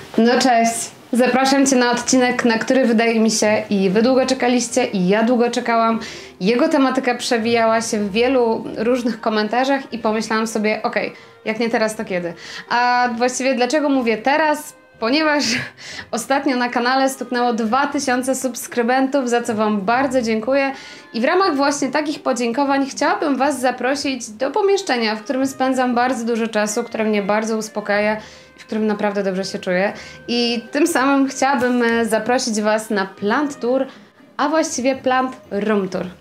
No cześć! Zapraszam Cię na odcinek, na który wydaje mi się i Wy długo czekaliście i ja długo czekałam. Jego tematyka przewijała się w wielu różnych komentarzach i pomyślałam sobie, okej, jak nie teraz, to kiedy? A właściwie dlaczego mówię teraz? Ponieważ ostatnio na kanale stuknęło 2000 subskrybentów, za co Wam bardzo dziękuję. I w ramach właśnie takich podziękowań chciałabym Was zaprosić do pomieszczenia, w którym spędzam bardzo dużo czasu, które mnie bardzo uspokaja, w którym naprawdę dobrze się czuję. I tym samym chciałabym zaprosić Was na Plant Tour, a właściwie Plant Room Tour.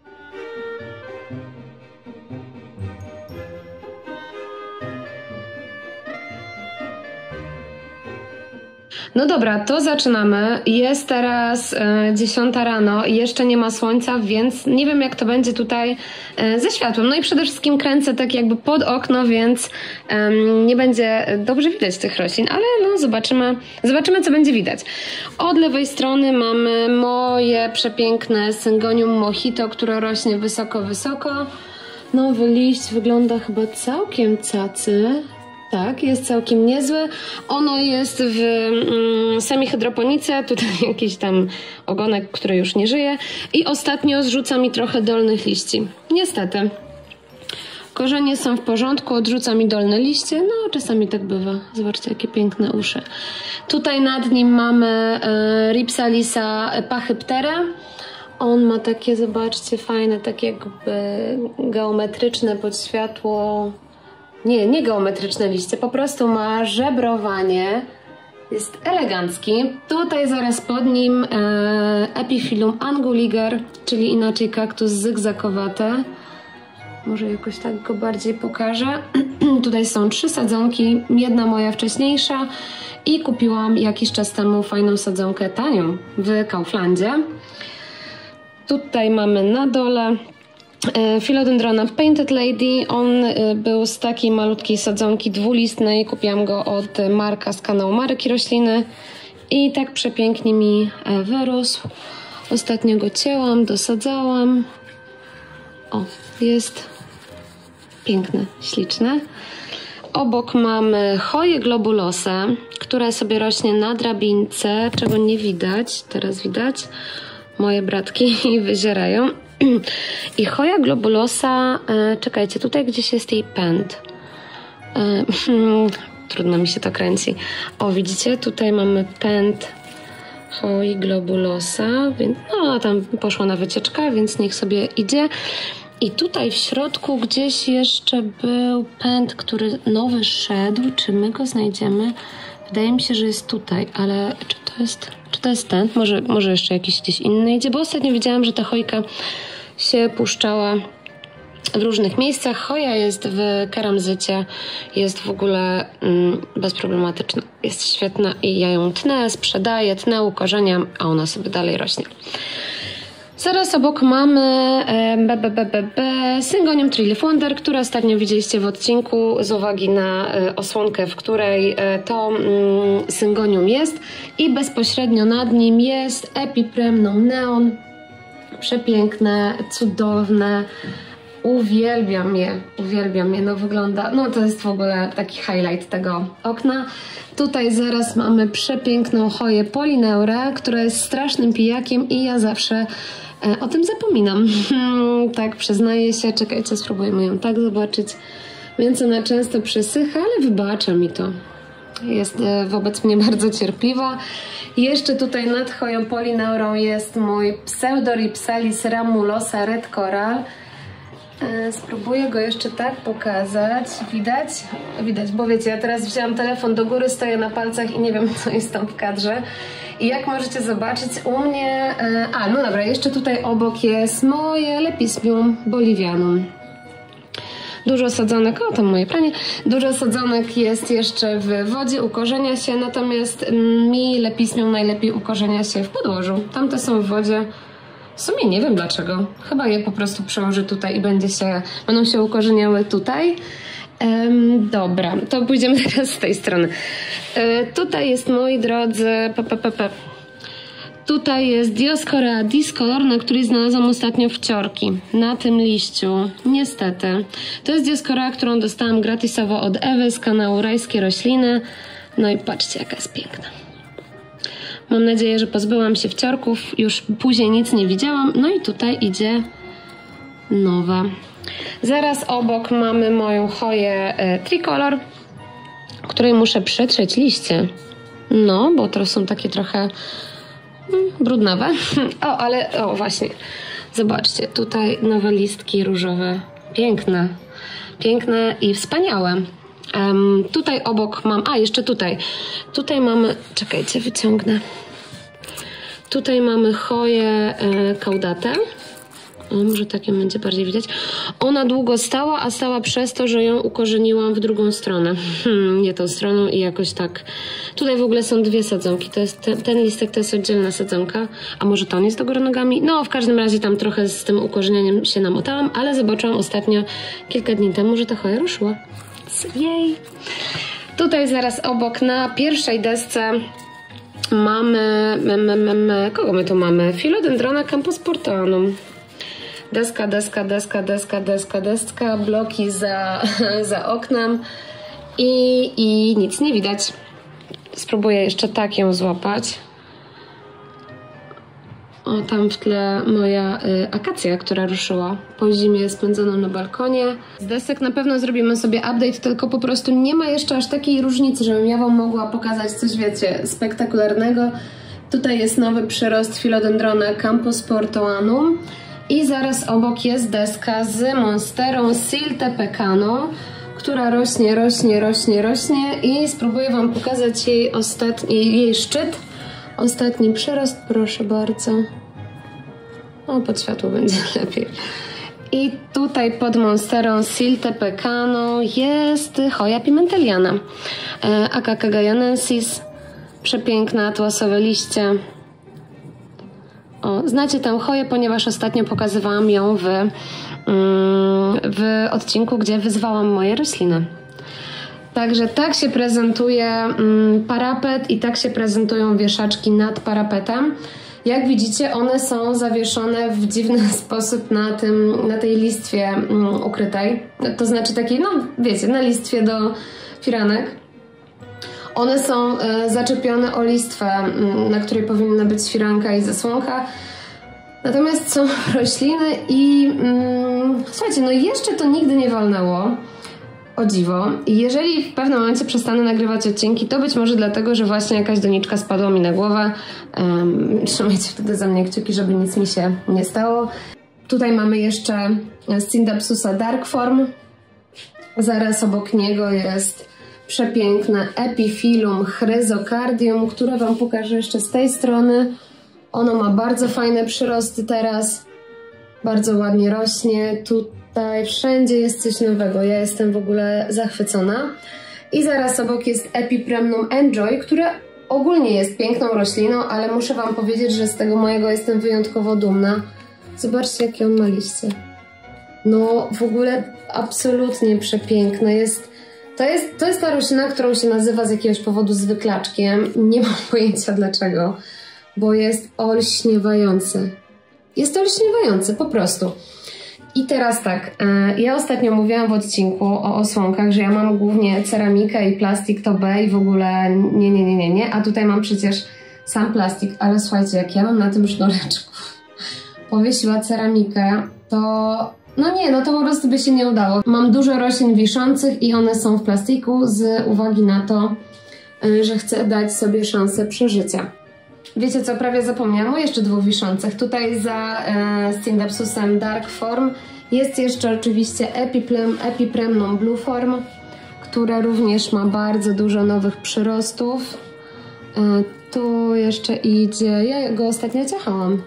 No dobra, to zaczynamy. Jest teraz 10 rano i jeszcze nie ma słońca, więc nie wiem, jak to będzie tutaj ze światłem. No i przede wszystkim kręcę tak jakby pod okno, więc nie będzie dobrze widać tych roślin, ale no zobaczymy, co będzie widać. Od lewej strony mamy moje przepiękne Syngonium mojito, które rośnie wysoko, wysoko. Nowy liść wygląda chyba całkiem cacy. Tak, jest całkiem niezły. Ono jest w semihydroponice, tutaj jakiś tam ogonek, który już nie żyje. I ostatnio zrzuca mi trochę dolnych liści. Niestety. Korzenie są w porządku, odrzuca mi dolne liście. No, czasami tak bywa. Zobaczcie, jakie piękne uszy. Tutaj nad nim mamy Rhipsalisa pachyptera. On ma takie, zobaczcie, fajne, takie jakby geometryczne pod światło. Nie geometryczne liście, po prostu ma żebrowanie, jest elegancki. Tutaj zaraz pod nim Epiphyllum anguliger, czyli inaczej kaktus zygzakowaty. Może jakoś tak go bardziej pokażę. Tutaj są 3 sadzonki, jedna moja wcześniejsza i kupiłam jakiś czas temu fajną sadzonkę tanią w Kauflandzie. Tutaj mamy na dole Philodendrona Painted Lady. On był z takiej malutkiej sadzonki dwulistnej. Kupiłam go od Marka z kanału Marki Rośliny i tak przepięknie mi wyrósł. Ostatnio go cięłam, dosadzałam. O, jest piękny, śliczny. Obok mamy choję globulosę, która sobie rośnie na drabince, czego nie widać. Teraz widać. Moje bratki wyzierają. I choja globulosa, czekajcie, tutaj gdzieś jest jej pęd. Trudno mi się to kręci. O, widzicie, tutaj mamy pęd choi globulosa, więc no tam poszła na wycieczkę, więc niech sobie idzie. I tutaj w środku gdzieś jeszcze był pęd, który nowy szedł. Czy my go znajdziemy? Wydaje mi się, że jest tutaj, ale czy to jest ten? Może jeszcze jakiś gdzieś inny idzie, bo ostatnio widziałam, że ta chojka się puszczała w różnych miejscach. Choja jest w keramzycie, jest w ogóle bezproblematyczna, jest świetna i ja ją tnę, sprzedaję, tnę, ukorzeniam, a ona sobie dalej rośnie. Zaraz obok mamy Syngonium Tree Leaf Wonder, które ostatnio widzieliście w odcinku z uwagi na osłonkę, w której to syngonium jest. I bezpośrednio nad nim jest Epipremnum neon. Przepiękne, cudowne. Uwielbiam je, no wygląda, no to jest w ogóle taki highlight tego okna. Tutaj zaraz mamy przepiękną choję Polineurę, która jest strasznym pijakiem i ja zawsze o tym zapominam. Tak, przyznaję się, czekajcie, spróbujmy ją tak zobaczyć. Więc ona często przysycha, ale wybacza mi to. Jest wobec mnie bardzo cierpliwa. Jeszcze tutaj nad choją Polineurą jest mój Pseudorhipsalis ramulosa red coral. Spróbuję go jeszcze tak pokazać. Widać? Widać, bo wiecie, ja teraz wzięłam telefon do góry, stoję na palcach i nie wiem, co jest tam w kadrze. I jak możecie zobaczyć, u mnie... no dobra, jeszcze tutaj obok jest moje Lepismium bolivianum. Dużo sadzonek, o tam moje pranie, dużo sadzonek jest jeszcze w wodzie, ukorzenia się, natomiast mi Lepismium najlepiej ukorzenia się w podłożu. Tamte są w wodzie. W sumie nie wiem dlaczego. Chyba je po prostu przełożę tutaj i będą się ukorzeniały tutaj. Dobra, to pójdziemy teraz z tej strony. Tutaj jest, moi drodzy, tutaj jest Dioscorea discolorna, który znalazłam ostatnio w ciorki. Na tym liściu, niestety. To jest Dioscorea, którą dostałam gratisowo od Ewy z kanału Rajskie Rośliny. No i patrzcie, jaka jest piękna. Mam nadzieję, że pozbyłam się wciorków. Już później nic nie widziałam. No i tutaj idzie nowa. Zaraz obok mamy moją choję tricolor, której muszę przetrzeć liście. No, bo to są takie trochę brudnawe. O, właśnie. Zobaczcie, tutaj nowe listki różowe. Piękne. Piękne i wspaniałe. Tutaj obok mam... jeszcze tutaj. Tutaj mamy... Czekajcie, wyciągnę. Tutaj mamy choję caudatę. Może takie będzie bardziej widać. Ona długo stała, a stała przez to, że ją ukorzeniłam w drugą stronę. Nie tą stroną i jakoś tak. Tutaj w ogóle są dwie sadzonki. To jest ten listek to jest oddzielna sadzonka. A może to on jest do góry nogami? No, w każdym razie tam trochę z tym ukorzenianiem się namotałam, ale zobaczyłam ostatnio, kilka dni temu, że ta choja ruszyła. Jej! Tutaj zaraz obok na pierwszej desce mamy... Kogo my tu mamy? Philodendrona camposportanum. Deska, bloki za oknem i nic nie widać. Spróbuję jeszcze tak ją złapać. O, tam w tle moja akacja, która ruszyła po zimie spędzoną na balkonie. Z desek na pewno zrobimy sobie update, tylko po prostu nie ma jeszcze aż takiej różnicy, żebym ja wam mogła pokazać coś, wiecie, spektakularnego. Tutaj jest nowy przyrost Philodendrona camposportanum. I zaraz obok jest deska z monsterą Silte Pecano, która rośnie i spróbuję wam pokazać jej szczyt. Ostatni przyrost, proszę bardzo. O, pod światło będzie lepiej. I tutaj pod monsterą Silte Pecano jest choja pimentelliana. Acacia guyanensis. Przepiękne atłasowe liście. O, znacie tę choję, ponieważ ostatnio pokazywałam ją w odcinku, gdzie wyzwałam moje rośliny. Także tak się prezentuje parapet i tak się prezentują wieszaczki nad parapetem. Jak widzicie, one są zawieszone w dziwny sposób na tej listwie ukrytej. To znaczy takiej, no wiecie, na listwie do firanek. One są zaczepione o listwę, na której powinna być firanka i zasłonka. Natomiast są rośliny i słuchajcie, no jeszcze to nigdy nie walnęło. O dziwo. I jeżeli w pewnym momencie przestanę nagrywać odcinki, to być może dlatego, że właśnie jakaś doniczka spadła mi na głowę. Trzymajcie wtedy za mnie kciuki, żeby nic mi się nie stało. Tutaj mamy jeszcze Scindapsusa Dark Form. Zaraz obok niego jest przepiękne Epiphyllum chryzocardium, które wam pokażę jeszcze z tej strony. Ono ma bardzo fajne przyrosty teraz. Bardzo ładnie rośnie. Tutaj wszędzie jest coś nowego. Ja jestem w ogóle zachwycona. I zaraz obok jest Epipremnum Enjoy, które ogólnie jest piękną rośliną, ale muszę wam powiedzieć, że z tego mojego jestem wyjątkowo dumna. Zobaczcie, jakie on ma liście. No w ogóle absolutnie przepiękne. To jest ta roślina, którą się nazywa z jakiegoś powodu zwyklaczkiem. Nie mam pojęcia dlaczego, bo jest olśniewający. Jest olśniewający, po prostu. I teraz tak, ja ostatnio mówiłam w odcinku o osłonkach, że ja mam głównie ceramikę i plastik to B i w ogóle nie. A tutaj mam przecież sam plastik, ale słuchajcie, jak ja mam na tym sznureczku powiesiła ceramikę, to... No to po prostu by się nie udało. Mam dużo roślin wiszących i one są w plastiku z uwagi na to, że chcę dać sobie szansę przeżycia. Wiecie co, prawie zapomniałam o jeszcze dwóch wiszących. Tutaj za Scindapsusem Dark Form jest jeszcze oczywiście Epipremnum Blue Form, które również ma bardzo dużo nowych przyrostów. Tu jeszcze idzie, ja go ostatnio ciachałam.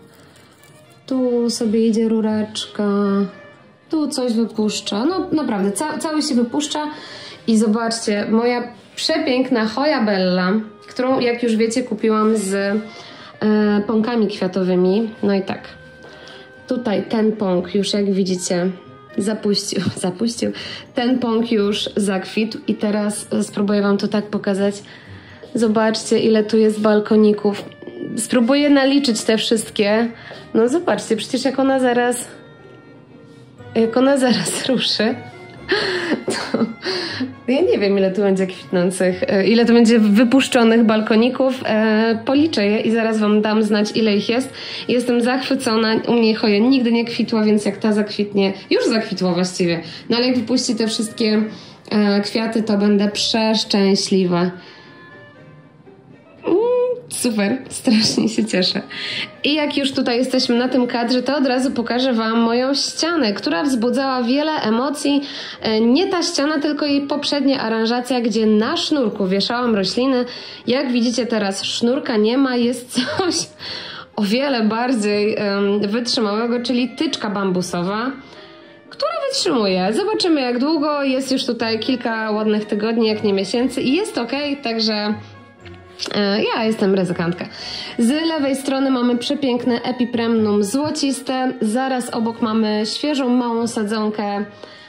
Tu sobie idzie rureczka. Tu coś wypuszcza. No naprawdę, cały się wypuszcza. I zobaczcie, moja przepiękna Hoya Bella, którą jak już wiecie kupiłam z pąkami kwiatowymi. No i tak, tutaj ten pąk już jak widzicie zapuścił. Ten pąk już zakwitł i teraz spróbuję wam to tak pokazać. Zobaczcie, ile tu jest balkoników. Spróbuję naliczyć te wszystkie. No zobaczcie, przecież jak ona zaraz ruszy, Ja nie wiem, ile tu będzie kwitnących, ile tu będzie wypuszczonych balkoników. Policzę je i zaraz wam dam znać, ile ich jest. Jestem zachwycona. U mnie choja nigdy nie kwitła, więc jak ta zakwitnie, już zakwitła właściwie. No ale jak wypuści te wszystkie kwiaty, to będę przeszczęśliwa. Super, strasznie się cieszę. I jak już tutaj jesteśmy na tym kadrze, to od razu pokażę wam moją ścianę, która wzbudzała wiele emocji. Nie ta ściana, tylko jej poprzednia aranżacja, gdzie na sznurku wieszałam rośliny. Jak widzicie teraz sznurka nie ma, jest coś o wiele bardziej wytrzymałego, czyli tyczka bambusowa, która wytrzymuje. Zobaczymy jak długo. Jest już tutaj kilka ładnych tygodni, jak nie miesięcy i jest ok, także ja jestem ryzykantka. Z lewej strony mamy przepiękne Epipremnum złociste. Zaraz obok mamy świeżą, małą sadzonkę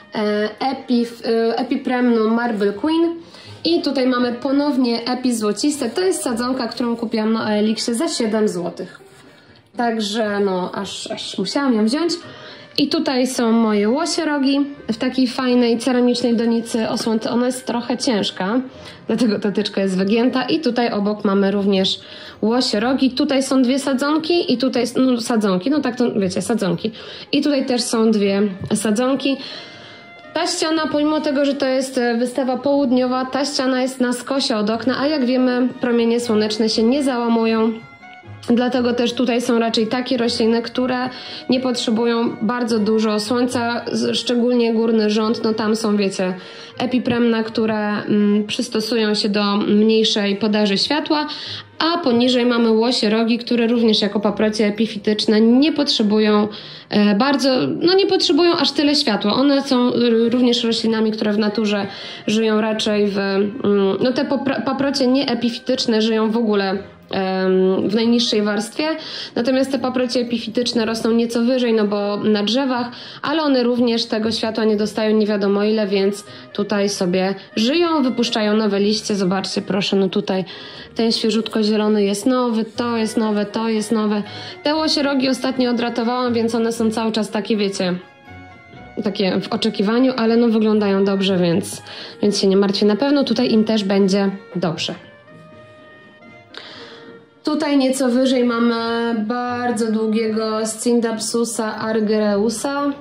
Epipremnum Marble Queen. I tutaj mamy ponownie Epi złociste. To jest sadzonka, którą kupiłam na OLX za 7 zł. Także no, aż musiałam ją wziąć. I tutaj są moje łosierogi w takiej fajnej ceramicznej donicy osłonty. Ona jest trochę ciężka, dlatego ta tyczka jest wygięta. I tutaj obok mamy również łosierogi. Tutaj są dwie sadzonki i tutaj sadzonki, no tak to wiecie, sadzonki. I tutaj też są dwie sadzonki. Ta ściana, pomimo tego, że to jest wystawa południowa, ta ściana jest na skosie od okna, a jak wiemy, promienie słoneczne się nie załamują. Dlatego też tutaj są raczej takie rośliny, które nie potrzebują bardzo dużo słońca, szczególnie górny rząd, no tam są, wiecie, epipremna, które przystosują się do mniejszej podaży światła, a poniżej mamy łosierogi, które również jako paprocie epifityczne nie potrzebują nie potrzebują aż tyle światła. One są również roślinami, które w naturze żyją raczej no te paprocie nieepifityczne żyją w ogóle w najniższej warstwie, natomiast te paprocie epifityczne rosną nieco wyżej, no bo na drzewach, ale one również tego światła nie dostają nie wiadomo ile, więc tutaj sobie żyją, wypuszczają nowe liście. Zobaczcie proszę, no tutaj ten świeżutko zielony jest nowy, to jest nowe, to jest nowe. Te łosierogi ostatnio odratowałam, więc one są cały czas takie, wiecie, takie w oczekiwaniu, ale no wyglądają dobrze, więc się nie martwię. Na pewno tutaj im też będzie dobrze. Tutaj nieco wyżej mamy bardzo długiego Scindapsusa argyreusa.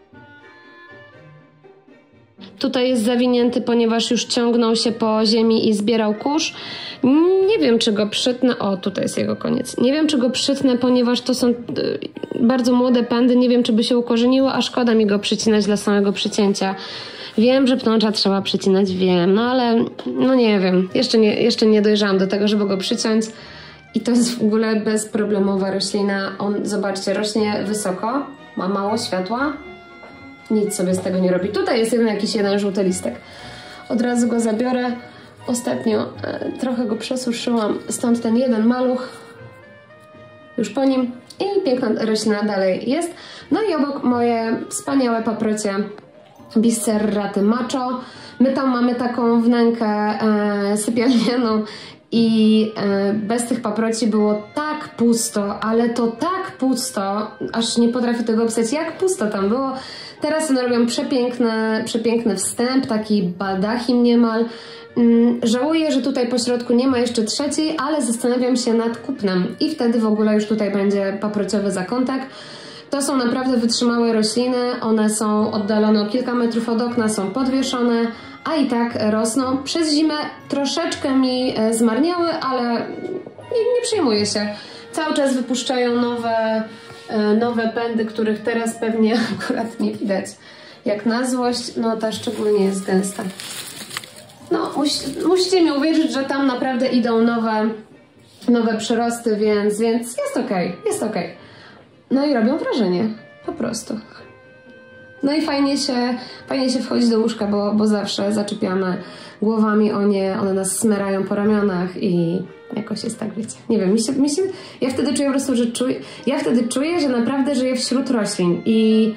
Tutaj jest zawinięty, ponieważ już ciągnął się po ziemi i zbierał kurz. Nie wiem, czy go przytnę. O, tutaj jest jego koniec. Nie wiem, czy go przytnę, ponieważ to są bardzo młode pędy. Nie wiem, czy by się ukorzeniło, a szkoda mi go przycinać dla samego przycięcia. Wiem, że pnącza trzeba przycinać, wiem, no ale no nie wiem. Jeszcze nie dojrzałam do tego, żeby go przyciąć. I to jest w ogóle bezproblemowa roślina. On, zobaczcie, rośnie wysoko, ma mało światła. Nic sobie z tego nie robi. Tutaj jest jakiś jeden żółty listek. Od razu go zabiorę. Ostatnio trochę go przesuszyłam, stąd ten jeden maluch. Już po nim. I piękna roślina dalej jest. No i obok moje wspaniałe paprocie Biserraty Macho. My tam mamy taką wnękę sypialnianą. I bez tych paproci było tak pusto, ale to tak pusto, aż nie potrafię tego opisać, jak pusto tam było. Teraz one robią przepiękny wstęp, taki baldachim niemal. Żałuję, że tutaj po środku nie ma jeszcze trzeciej, ale zastanawiam się nad kupnem i wtedy w ogóle już tutaj będzie paprociowy zakątek. To są naprawdę wytrzymałe rośliny, one są oddalone o kilka metrów od okna, są podwieszone, a i tak rosną. Przez zimę troszeczkę mi zmarniały, ale nie przejmuję się. Cały czas wypuszczają nowe pędy, których teraz pewnie akurat nie widać. Jak na złość, no ta szczególnie jest gęsta. No, musicie mi uwierzyć, że tam naprawdę idą nowe przyrosty, więc jest okej, jest okej. No i robią wrażenie, po prostu. No i fajnie się wchodzi do łóżka, bo zawsze zaczepiamy głowami o nie, one nas smerają po ramionach i jakoś jest tak, wiecie. Nie wiem, ja wtedy czuję po prostu, że naprawdę żyję wśród roślin i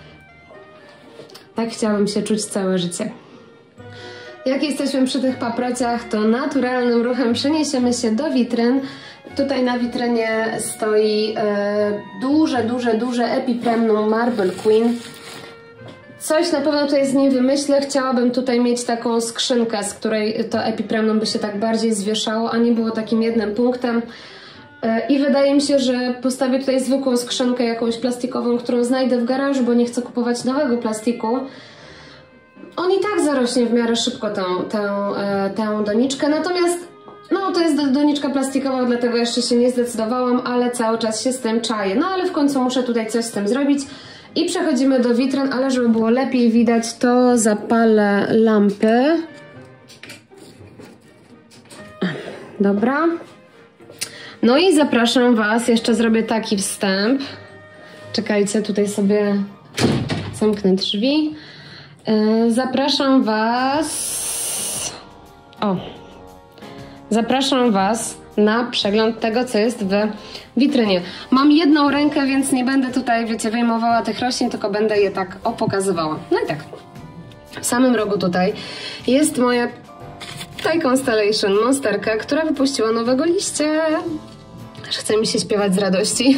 tak chciałabym się czuć całe życie. Jak jesteśmy przy tych paprociach, to naturalnym ruchem przeniesiemy się do witryn. Tutaj na witrynie stoi duże Epipremnum Marble Queen. Coś na pewno tutaj z niej wymyślę. Chciałabym tutaj mieć taką skrzynkę, z której to epipremnum by się tak bardziej zwieszało, a nie było takim jednym punktem. I wydaje mi się, że postawię tutaj zwykłą skrzynkę, jakąś plastikową, którą znajdę w garażu, bo nie chcę kupować nowego plastiku. On i tak zarośnie w miarę szybko tę doniczkę, natomiast no to jest doniczka plastikowa, dlatego jeszcze się nie zdecydowałam, ale cały czas się z tym czaję. No ale w końcu muszę tutaj coś z tym zrobić. I przechodzimy do witryn, ale żeby było lepiej widać, to zapalę lampy. Dobra. No i zapraszam Was, jeszcze zrobię taki wstęp. Czekajcie, tutaj sobie zamknę drzwi. Zapraszam Was... Zapraszam Was na przegląd tego, co jest w witrynie. Mam jedną rękę, więc nie będę tutaj, wiecie, wyjmowała tych roślin, tylko będę je tak pokazywała. No i tak, w samym rogu tutaj jest moja Thai Constellation monsterka, która wypuściła nowego liście. Aż chce mi się śpiewać z radości.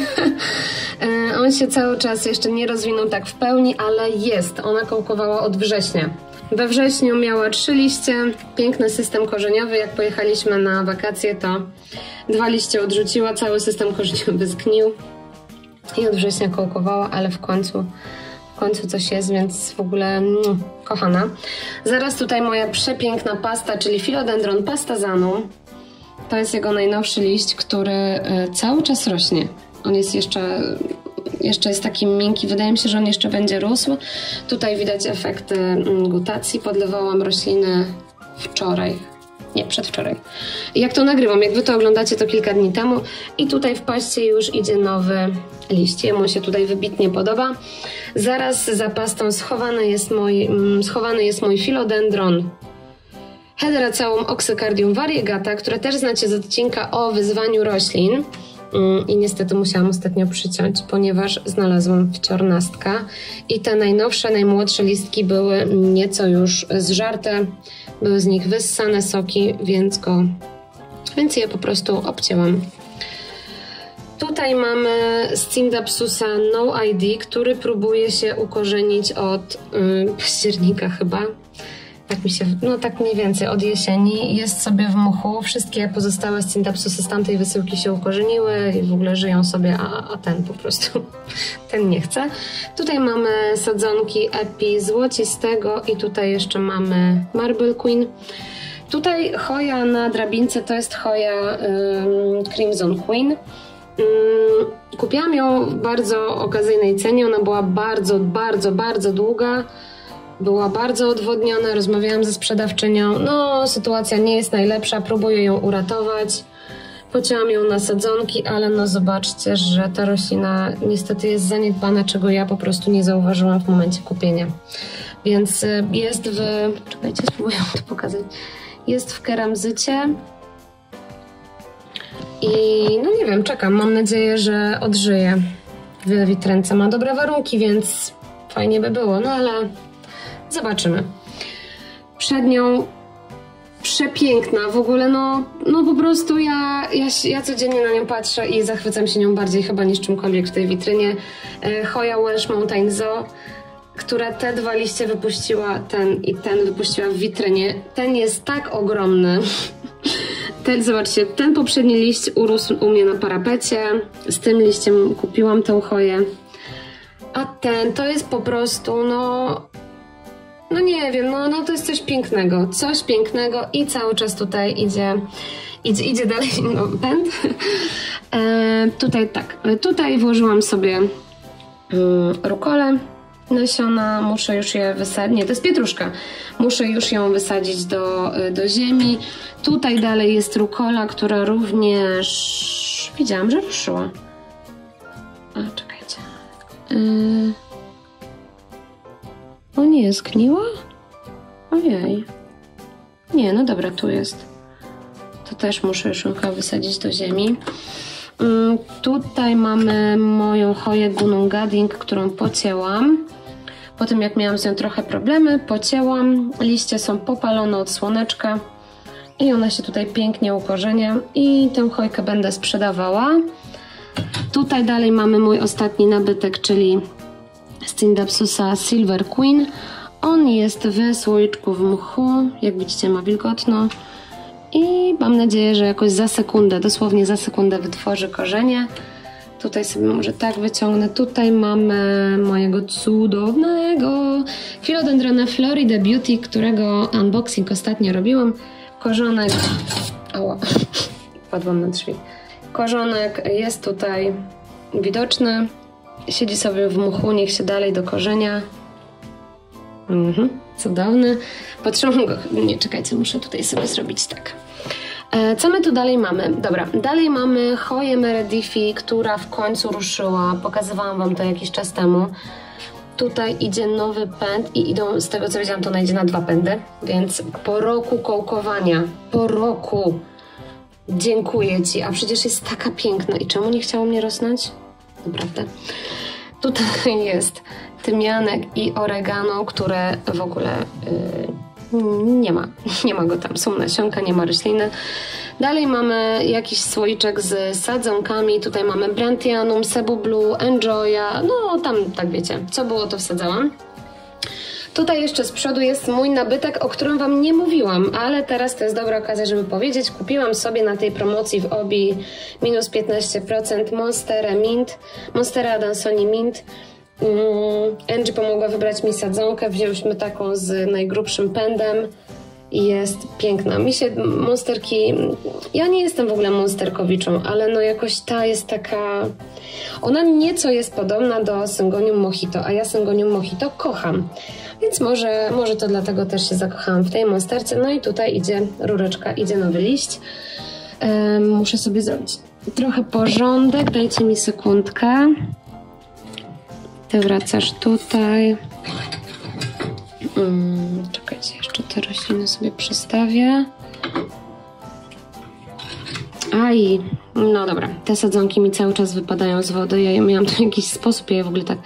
On się cały czas jeszcze nie rozwinął tak w pełni, ale jest. Ona kołkowała od września. We wrześniu miała 3 liście, piękny system korzeniowy. Jak pojechaliśmy na wakacje, to 2 liście odrzuciła, cały system korzeniowy zgnił i od września kołkowała, ale w końcu coś jest, więc w ogóle kochana. Zaraz tutaj moja przepiękna pasta, czyli Philodendron Pastazanum. To jest jego najnowszy liść, który cały czas rośnie. On jest jeszcze jest taki miękki, wydaje mi się, że on jeszcze będzie rósł. Tutaj widać efekty gutacji. Podlewałam rośliny wczoraj, nie, przedwczoraj. Jak to nagrywam, jak Wy to oglądacie, to kilka dni temu. I tutaj w paście już idzie nowy liść. Jemu się tutaj wybitnie podoba. Zaraz za pastą schowany jest mój Philodendron Hederaceum Oxycardium variegata, które też znacie z odcinka o wyzwaniu roślin. I niestety musiałam ostatnio przyciąć, ponieważ znalazłam wciornastka i te najnowsze, najmłodsze listki były nieco już zżarte, były z nich wyssane soki, więc je po prostu obcięłam. Tutaj mamy Scindapsusa No ID, który próbuje się ukorzenić od października chyba. Tak mi się, no tak mniej więcej od jesieni, jest sobie w muchu. Wszystkie pozostałe Scindapsusy z tamtej wysyłki się ukorzeniły i w ogóle żyją sobie, a ten po prostu, ten nie chce. Tutaj mamy sadzonki Epi złocistego i tutaj jeszcze mamy Marble Queen. Tutaj choja na drabince to jest choja Crimson Queen. Kupiłam ją w bardzo okazyjnej cenie, ona była bardzo długa. Była bardzo odwodniona, rozmawiałam ze sprzedawczynią. No, sytuacja nie jest najlepsza, próbuję ją uratować. Pocięłam ją na sadzonki, ale no zobaczcie, że ta roślina niestety jest zaniedbana, czego ja po prostu nie zauważyłam w momencie kupienia. Więc jest w... Czekajcie, spróbuję to pokazać. Jest w keramzycie. I no nie wiem, czekam. Mam nadzieję, że odżyje w witrynce. Ma dobre warunki, więc fajnie by było, no ale... Zobaczymy. Przed nią przepiękna, w ogóle no po prostu ja codziennie na nią patrzę i zachwycam się nią bardziej chyba niż czymkolwiek w tej witrynie. Hoya Welsh Mountain Zoo, która te 2 liście wypuściła, ten wypuściła w witrynie. Ten jest tak ogromny. Zobaczcie, ten poprzedni liść urósł u mnie na parapecie. Z tym liściem kupiłam tę hoję. A ten to jest po prostu, no nie wiem, no to jest coś pięknego i cały czas tutaj idzie dalej pęd. Tutaj tak, tutaj włożyłam sobie rukolę, nasiona, muszę już je wysadzić, nie, to jest pietruszka, muszę już ją wysadzić do ziemi. Tutaj dalej jest rukola, która również widziałam, że ruszyła. A, czekajcie. O nie, zgniła? Ojej. Nie, no dobra, tu jest. To też muszę już ją wysadzić do ziemi. Tutaj mamy moją choję Gunung Gading, którą pocięłam. Po tym jak miałam z nią trochę problemy, pocięłam. Liście są popalone od słoneczka i ona się tutaj pięknie ukorzenia i tę chojkę będę sprzedawała. Tutaj dalej mamy mój ostatni nabytek, czyli Scindapsusa Silver Queen. On jest w słoiczku w mchu, jak widzicie ma wilgotno i mam nadzieję, że jakoś za sekundę, dosłownie za sekundę wytworzy korzenie. Tutaj sobie może tak wyciągnę. Tutaj mamy mojego cudownego Philodendrona Florida Beauty, którego unboxing ostatnio robiłam. Korzonek... Ała, wpadłam na drzwi. Korzonek jest tutaj widoczny. Siedzi sobie w mchu, niech się dalej do korzenia. Cudowny. Potrzymam go... Nie, czekajcie, muszę tutaj sobie zrobić tak. Co my tu dalej mamy? Dobra, dalej mamy Hoję Meredithy, która w końcu ruszyła. Pokazywałam wam to jakiś czas temu. Tutaj idzie nowy pęd i idą, z tego co wiedziałam, to ona idzie na 2 pędy. Więc po roku kołkowania, po roku dziękuję ci. A przecież jest taka piękna. I czemu nie chciało mnie rosnąć? Naprawdę. Tutaj jest tymianek i oregano, które w ogóle nie ma go tam. Są nasionka, nie ma rośliny. Dalej mamy jakiś słoiczek z sadzonkami. Tutaj mamy Brandtianum, Cebu Blue, Enjoya. No tam, tak wiecie, co było to wsadzałam. Tutaj jeszcze z przodu jest mój nabytek, o którym wam nie mówiłam, ale teraz to jest dobra okazja, żeby powiedzieć. Kupiłam sobie na tej promocji w Obi minus 15% Monsterę Mint, Monstera Adansoni Mint. Angie pomogła wybrać mi sadzonkę, wzięłyśmy taką z najgrubszym pędem i jest piękna. Mi się monsterki... Ja nie jestem w ogóle monsterkowiczą, ale no jakoś ta jest taka... Ona nieco jest podobna do Syngonium Mojito, a ja Syngonium Mojito kocham. Więc może to dlatego też się zakochałam w tej monsterce. No i tutaj idzie rureczka, idzie nowy liść. Muszę sobie zrobić trochę porządek, dajcie mi sekundkę. Ty wracasz tutaj. Czekajcie, jeszcze te rośliny sobie przestawię. Aj, no dobra, te sadzonki mi cały czas wypadają z wody. Ja miałam tu jakiś sposób, ja je w ogóle tak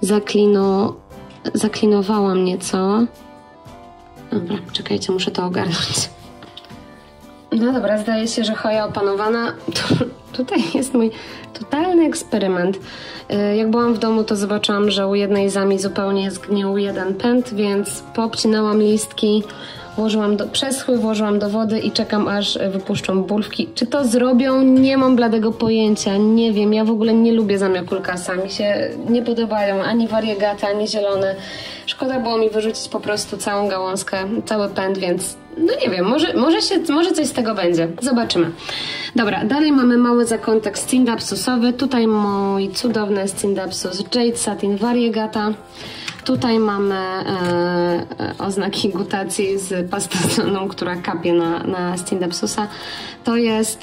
zaklinowałam nieco. Dobra, czekajcie, muszę to ogarnąć. No dobra, zdaje się, że hoja opanowana. Tutaj jest mój totalny eksperyment. Jak byłam w domu, to zobaczyłam, że u jednej zami zupełnie zgnił jeden pęd, więc poobcinałam listki, przeschły, włożyłam do wody i czekam, aż wypuszczą bulwki. Czy to zrobią? Nie mam bladego pojęcia, nie wiem. Ja w ogóle nie lubię zamiokulkasa, mi się nie podobają ani wariegaty, ani zielone. Szkoda było mi wyrzucić po prostu całą gałązkę, cały pęd, więc no nie wiem, może coś z tego będzie. Zobaczymy. Dobra, dalej mamy mały zakątek Scindapsusowy. Tutaj mój cudowny Scindapsus Jade Satin Variegata. Tutaj mamy oznaki gutacji z pastosoną, która kapie na Scindapsusa. To jest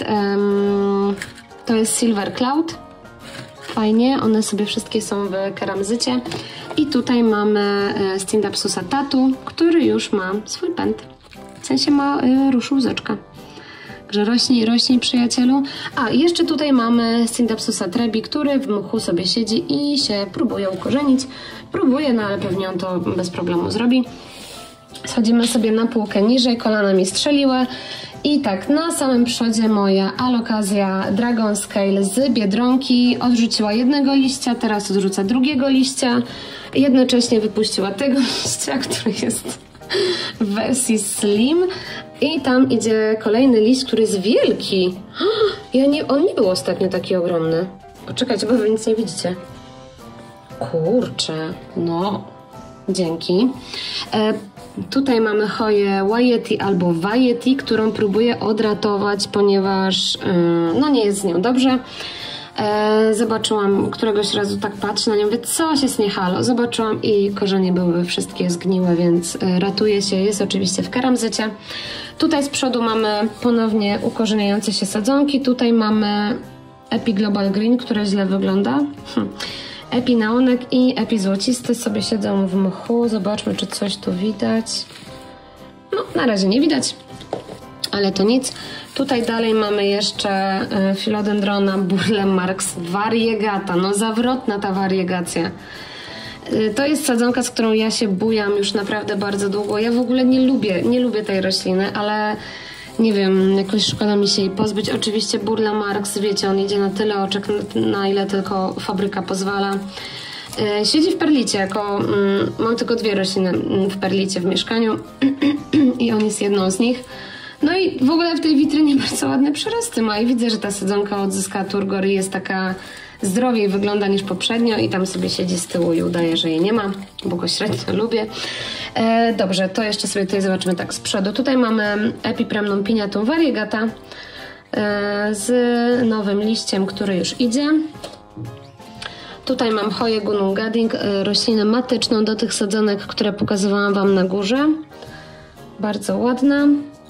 Silver Cloud. Fajnie, one sobie wszystkie są w keramzycie. I tutaj mamy Scindapsusa Tatu, który już ma swój pęd. W sensie ruszył łzeczka. Także rośnij, przyjacielu. A, jeszcze tutaj mamy Scindapsusa Trebi, który w mchu sobie siedzi i się próbuje ukorzenić. Próbuje, no ale pewnie on to bez problemu zrobi. Schodzimy sobie na półkę niżej, kolana mi strzeliły. I tak, na samym przodzie moja Alokazja Dragon Scale z Biedronki. Odrzuciła jednego liścia, teraz odrzuca drugiego liścia. Jednocześnie wypuściła tego liścia, który jest w wersji slim. I tam idzie kolejny liść, który jest wielki. On nie był ostatnio taki ogromny. Poczekajcie, bo wy nic nie widzicie. Kurczę, no, dzięki. Tutaj mamy choję Waieti albo Vaieti, którą próbuję odratować, ponieważ no nie jest z nią dobrze. Zobaczyłam któregoś razu, tak patrzę na nią, mówię, coś jest nie halo. Zobaczyłam i korzenie były wszystkie zgniłe, więc ratuje się, jest oczywiście w keramzycie. Tutaj z przodu mamy ponownie ukorzeniające się sadzonki. Tutaj mamy Epi Global Green, które źle wygląda. Epi Neonek i Epi Złocisty sobie siedzą w mchu. Zobaczmy, czy coś tu widać. No, na razie nie widać, ale to nic. Tutaj dalej mamy jeszcze Philodendrona Burle Marx Variegata. No zawrotna ta wariegacja. To jest sadzonka, z którą ja się bujam już naprawdę bardzo długo. Ja w ogóle nie lubię tej rośliny, ale nie wiem, jakoś szkoda mi się jej pozbyć. Oczywiście Burle Marx, wiecie, on idzie na tyle oczek, na ile tylko fabryka pozwala. Siedzi w perlicie, jako mam tylko 2 rośliny w perlicie w mieszkaniu i on jest jedną z nich. No i w ogóle w tej witrynie bardzo ładne przyrosty ma i widzę, że ta sadzonka odzyskała turgor i jest taka zdrowiej wygląda niż poprzednio i tam sobie siedzi z tyłu i udaje, że jej nie ma, bo go średnio lubię. Dobrze, to jeszcze sobie tutaj zobaczymy tak z przodu. Tutaj mamy Epipremnum piñatum variegata z nowym liściem, który już idzie. Tutaj mam Hoję gunungading, roślinę matyczną do tych sadzonek, które pokazywałam Wam na górze. Bardzo ładna.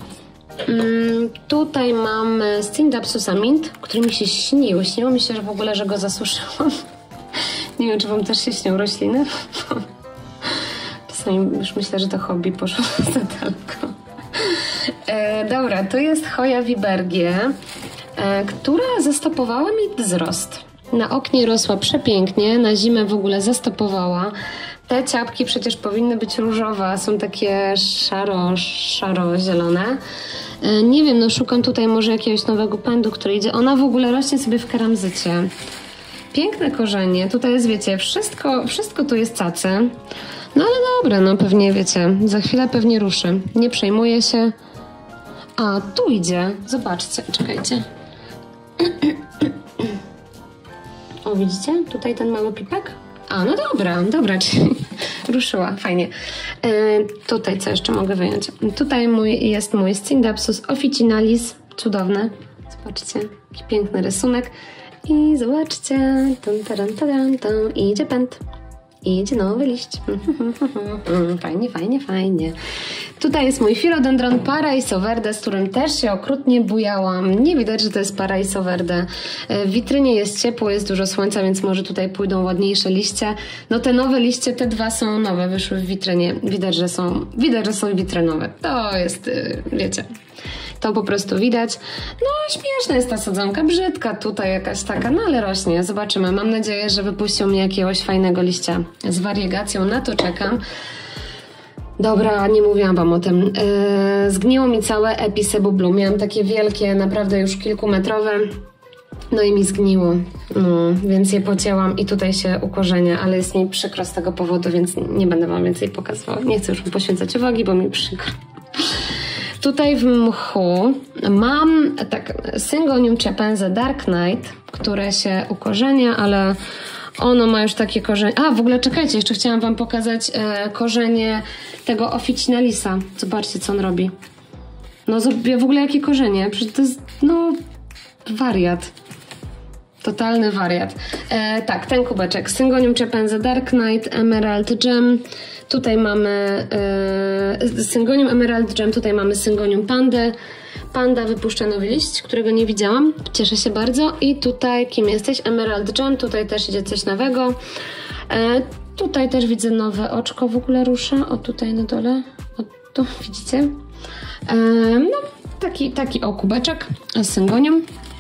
Tutaj mamy Scindapsusa mint, który mi się śnił. Śniło mi się, że w ogóle, że go zasuszyłam. Nie wiem, czy Wam też się śnią rośliny. Czasami już myślę, że to hobby poszło za daleko. Dobra, tu jest Hoja Wibergie, która zastopowała mi wzrost. Na oknie rosła przepięknie, na zimę w ogóle zastopowała. Te ciapki przecież powinny być różowe, a są takie szaro-zielone. Nie wiem, no szukam tutaj może jakiegoś nowego pędu, który idzie. Ona w ogóle rośnie sobie w keramzycie. Piękne korzenie, tutaj jest, wiecie, wszystko tu jest cacy. No ale dobra, no pewnie, wiecie, za chwilę pewnie ruszy. Nie przejmuję się. A, tu idzie, zobaczcie, czekajcie. O, widzicie? Tutaj ten mały pipek? A, no dobra, czyli ruszyła, fajnie. Tutaj co jeszcze mogę wyjąć? Tutaj jest mój Scindapsus officinalis, cudowny. Zobaczcie, jaki piękny rysunek. I zobaczcie, i idzie pęd. I idzie nowy liść. Fajnie. Tutaj jest mój Philodendron Paraiso Verde, z którym też się okrutnie bujałam. Nie widać, że to jest Paraiso Verde. W witrynie jest ciepło, jest dużo słońca, więc może tutaj pójdą ładniejsze liście. No te nowe liście, te 2 są nowe, wyszły w witrynie. Widać, że są witrynowe. To jest, wiecie, to po prostu widać. No śmieszna jest ta sadzonka, brzydka tutaj jakaś taka, no ale rośnie. Zobaczymy. Mam nadzieję, że wypuścią mi jakiegoś fajnego liścia z wariegacją. Na to czekam. Dobra, nie mówiłam Wam o tym. Zgniło mi całe Episebu. Miałam takie wielkie, naprawdę już kilkumetrowe. No i mi zgniło. Więc je pocięłam i tutaj się ukorzenia, ale jest mi przykro z tego powodu, więc nie będę Wam więcej pokazywała. Nie chcę już poświęcać uwagi, bo mi przykro. Tutaj w mchu mam Syngonium Chepenza Dark Knight, które się ukorzenia, ale ono ma już takie korzenie. A, w ogóle czekajcie, jeszcze chciałam Wam pokazać korzenie tego officinalisa. Zobaczcie, co on robi. No w ogóle jakie korzenie. Przecież to jest, no, wariat. Totalny wariat. Tak, ten kubeczek. Syngonium Chepenza Dark Knight, Emerald Gem. Tutaj mamy Syngonium Emerald Gem, tutaj mamy Syngonium Pandę. Panda wypuszcza nowy liść, którego nie widziałam. Cieszę się bardzo. I tutaj, kim jesteś? Emerald Gem. Tutaj też idzie coś nowego. Tutaj też widzę nowe oczko w ogóle rusza. O, tutaj na dole. O, tu widzicie? No, taki kubeczek z Syngonium.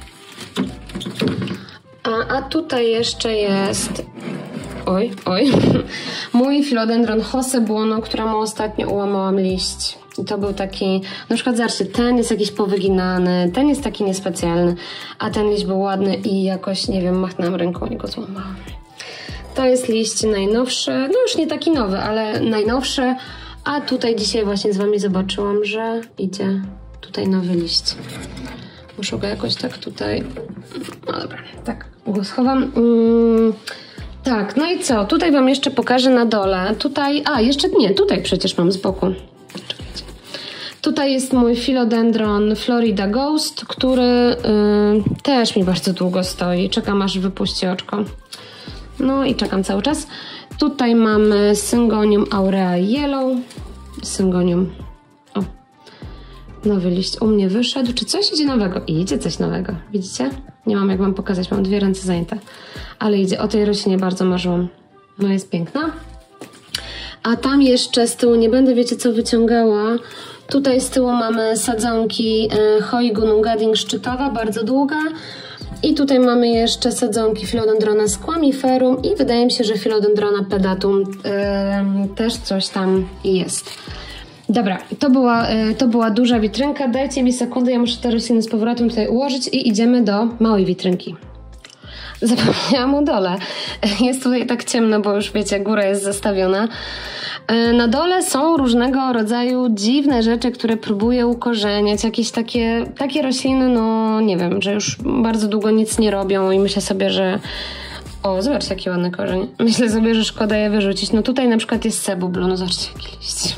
A tutaj jeszcze jest... Oj. Mój Philodendron Jose Buono, któremu ostatnio ułamałam liść. I to był taki... Na przykład zobaczcie, ten jest jakiś powyginany, ten jest taki niespecjalny, a ten liść był ładny i jakoś, nie wiem, machnęłam ręką i go złamałam. To jest liść najnowszy, no już nie taki nowy, ale najnowszy. A tutaj dzisiaj właśnie z Wami zobaczyłam, że idzie tutaj nowy liść. Muszę go jakoś tak tutaj... No dobra, tak go schowam. Tak, no i co? Tutaj Wam jeszcze pokażę na dole. Tutaj, jeszcze nie, tutaj przecież mam z boku. Czekajcie. Tutaj jest mój Philodendron Florida Ghost, który też mi bardzo długo stoi. Czekam, aż wypuści oczko. No i czekam cały czas. Tutaj mamy Syngonium Aurea Yellow. Syngonium. O, nowy liść u mnie wyszedł. Czy coś idzie nowego? Idzie coś nowego. Widzicie? Nie mam jak Wam pokazać, mam 2 ręce zajęte. Ale idzie. O tej roślinie bardzo marzyłam. No jest piękna. A tam jeszcze z tyłu, nie będę, wiecie co, wyciągała. Tutaj z tyłu mamy sadzonki Hoi gunungading szczytowa, bardzo długa. I tutaj mamy jeszcze sadzonki Philodendrona squamiferum i wydaje mi się, że Philodendrona pedatum też coś tam jest. Dobra, to była duża witrynka. Dajcie mi sekundę, ja muszę te rośliny z powrotem tutaj ułożyć i idziemy do małej witrynki. Zapomniałam o dole. Jest tutaj tak ciemno, bo już wiecie, góra jest zastawiona. Na dole są różnego rodzaju dziwne rzeczy, które próbuję ukorzeniać. Jakieś takie rośliny, no nie wiem, że już bardzo długo nic nie robią i myślę sobie, że... O, zobaczcie, jaki ładny korzeń. Myślę sobie, że szkoda je wyrzucić. No tutaj na przykład jest sebublu, no zobaczcie, jaki liść.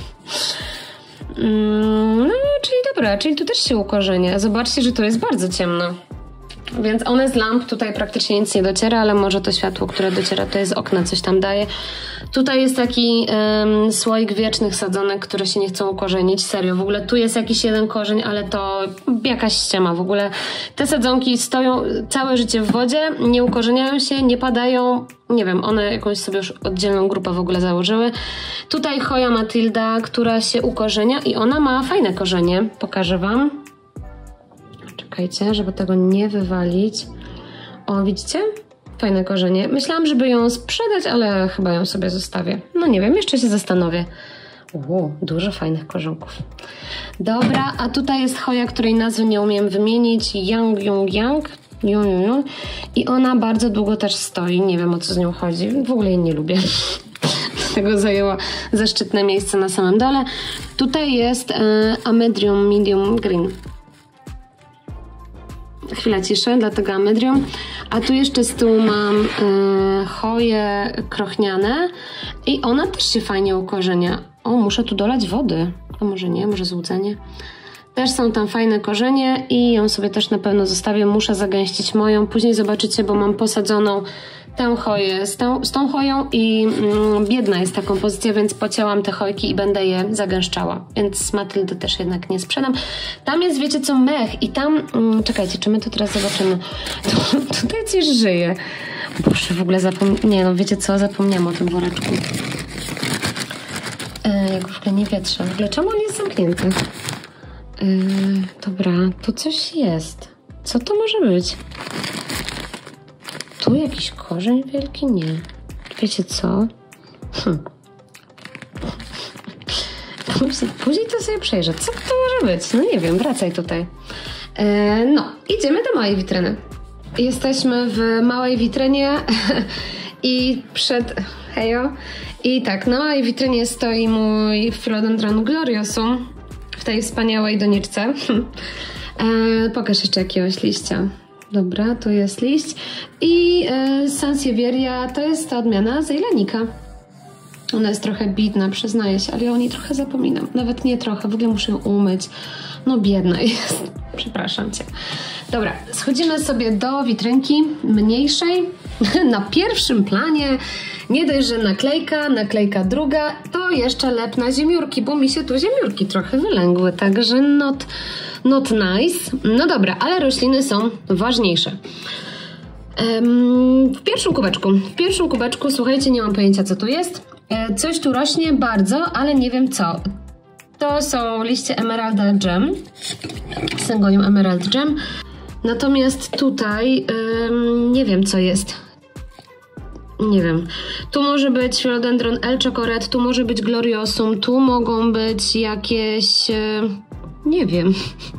No, czyli dobra, czyli tu też się ukorzenia. Zobaczcie, że to jest bardzo ciemno. Więc one z lamp tutaj praktycznie nic nie dociera, ale może to światło, które dociera, to jest z okna, coś tam daje. Tutaj jest taki słoik wiecznych sadzonek, które się nie chcą ukorzenić. Serio, w ogóle tu jest jakiś jeden korzeń, ale to jakaś ściema. W ogóle te sadzonki stoją całe życie w wodzie, nie ukorzeniają się, nie padają. Nie wiem, one jakąś sobie już oddzielną grupę w ogóle założyły. Tutaj Hoja Matilda, która się ukorzenia i ona ma fajne korzenie. Pokażę wam. Czekajcie, żeby tego nie wywalić. O, widzicie? Fajne korzenie. Myślałam, żeby ją sprzedać, ale chyba ją sobie zostawię. No nie wiem, jeszcze się zastanowię. Dużo fajnych korzonków. Dobra, a tutaj jest hoja, której nazwy nie umiem wymienić. Yang. I ona bardzo długo też stoi. Nie wiem, o co z nią chodzi. W ogóle jej nie lubię. Dlatego zajęła zaszczytne miejsce na samym dole. Tutaj jest Amedrium Medium Green. Chwila ciszy, dlatego Amedrium. A tu jeszcze z tyłu mam choje krochniane i ona też się fajnie ukorzenia. O, muszę tu dolać wody. A może nie, może złudzenie. Też są tam fajne korzenie i ją sobie też na pewno zostawię. Muszę zagęścić moją. Później zobaczycie, bo mam posadzoną tę choję z tą choją i biedna jest ta kompozycja, więc pocięłam te chojki i będę je zagęszczała. Więc Matyldy też jednak nie sprzedam. Tam jest, wiecie co, mech i tam... czekajcie, czy my to teraz zobaczymy? Tutaj coś żyje. Boże, w ogóle nie, no wiecie co, zapomniałam o tym woreczku. Jak w ogóle nie wietrzę. W ogóle czemu on jest zamknięty? Dobra, tu coś jest. Co to może być? Tu jakiś korzeń wielki? Nie. Wiecie co? Później to sobie przejrzę. Co to może być? No nie wiem, wracaj tutaj. No, idziemy do małej witryny. Jesteśmy w małej witrynie i hejo. I tak, na małej witrynie stoi mój Philodendron gloriosum w tej wspaniałej doniczce. Pokaż jeszcze jakiegoś liścia. Dobra, tu jest liść. I Sansevieria to jest ta odmiana zejlanika. Ona jest trochę bidna, przyznaję się, ale ja o niej trochę zapominam. Nawet nie trochę, w ogóle muszę ją umyć. No biedna jest. Przepraszam cię. Dobra, schodzimy sobie do witrynki mniejszej. Na pierwszym planie nie dość, że naklejka druga, to jeszcze lep na ziemiórki, bo mi się tu ziemiórki trochę wylęgły, także not nice. No dobra, ale rośliny są ważniejsze. W pierwszym kubeczku, słuchajcie, nie mam pojęcia co tu jest. Coś tu rośnie bardzo, ale nie wiem co. To są liście Emeralda Gem, Syngonium Emerald Gem. Natomiast tutaj nie wiem co jest. Nie wiem. Tu może być Philodendron El Chocoret, tu może być Gloriosum, tu mogą być jakieś... nie wiem.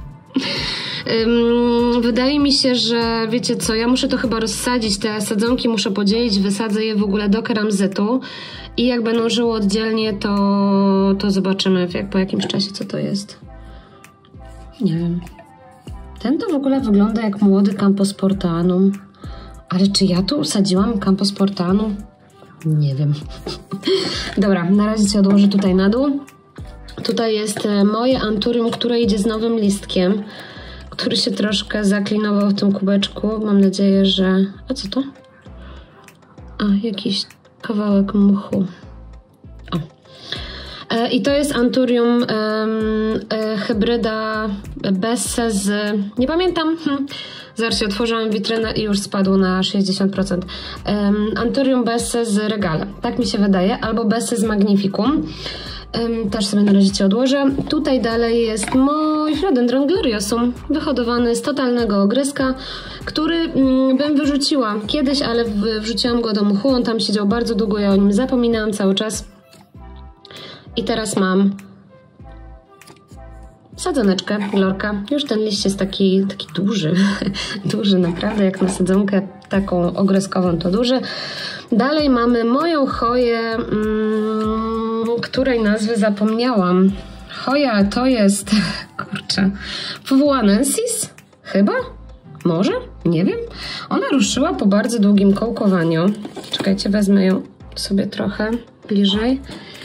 Wydaje mi się, że wiecie co, ja muszę to chyba rozsadzić, te sadzonki muszę podzielić, wysadzę je w ogóle do keramzytu i jak będą żyły oddzielnie, to zobaczymy po jakimś czasie, co to jest. Nie wiem. Ten to w ogóle wygląda jak młody Camposportanum. Ale czy ja tu usadziłam Camposportanum? Nie wiem. Dobra, na razie się odłożę tutaj na dół. Tutaj jest moje Anthurium, które idzie z nowym listkiem, który się troszkę zaklinował w tym kubeczku. Mam nadzieję, że... A co to? A, jakiś kawałek mchu. O. I to jest Anthurium hybryda Besse z... Nie pamiętam. Zobaczcie, otworzyłam witrynę i już spadło na 60%. Anthurium Besse z Regale. Tak mi się wydaje. Albo Besse z Magnificum. Też sobie na razie odłożę. Tutaj dalej jest mój Philodendron gloriosum, wyhodowany z totalnego ogryska, który bym wyrzuciła kiedyś, ale wrzuciłam go do mchu. On tam siedział bardzo długo, ja o nim zapominałam cały czas. I teraz mam sadzoneczkę, glorka. Już ten liść jest taki duży, duży naprawdę, jak na sadzonkę taką ogreskową to duży. Dalej mamy moją choję, której nazwy zapomniałam. Choja to jest, kurczę, Pfuanensis? Chyba? Może? Nie wiem. Ona ruszyła po bardzo długim kołkowaniu. Czekajcie, wezmę ją sobie trochę bliżej.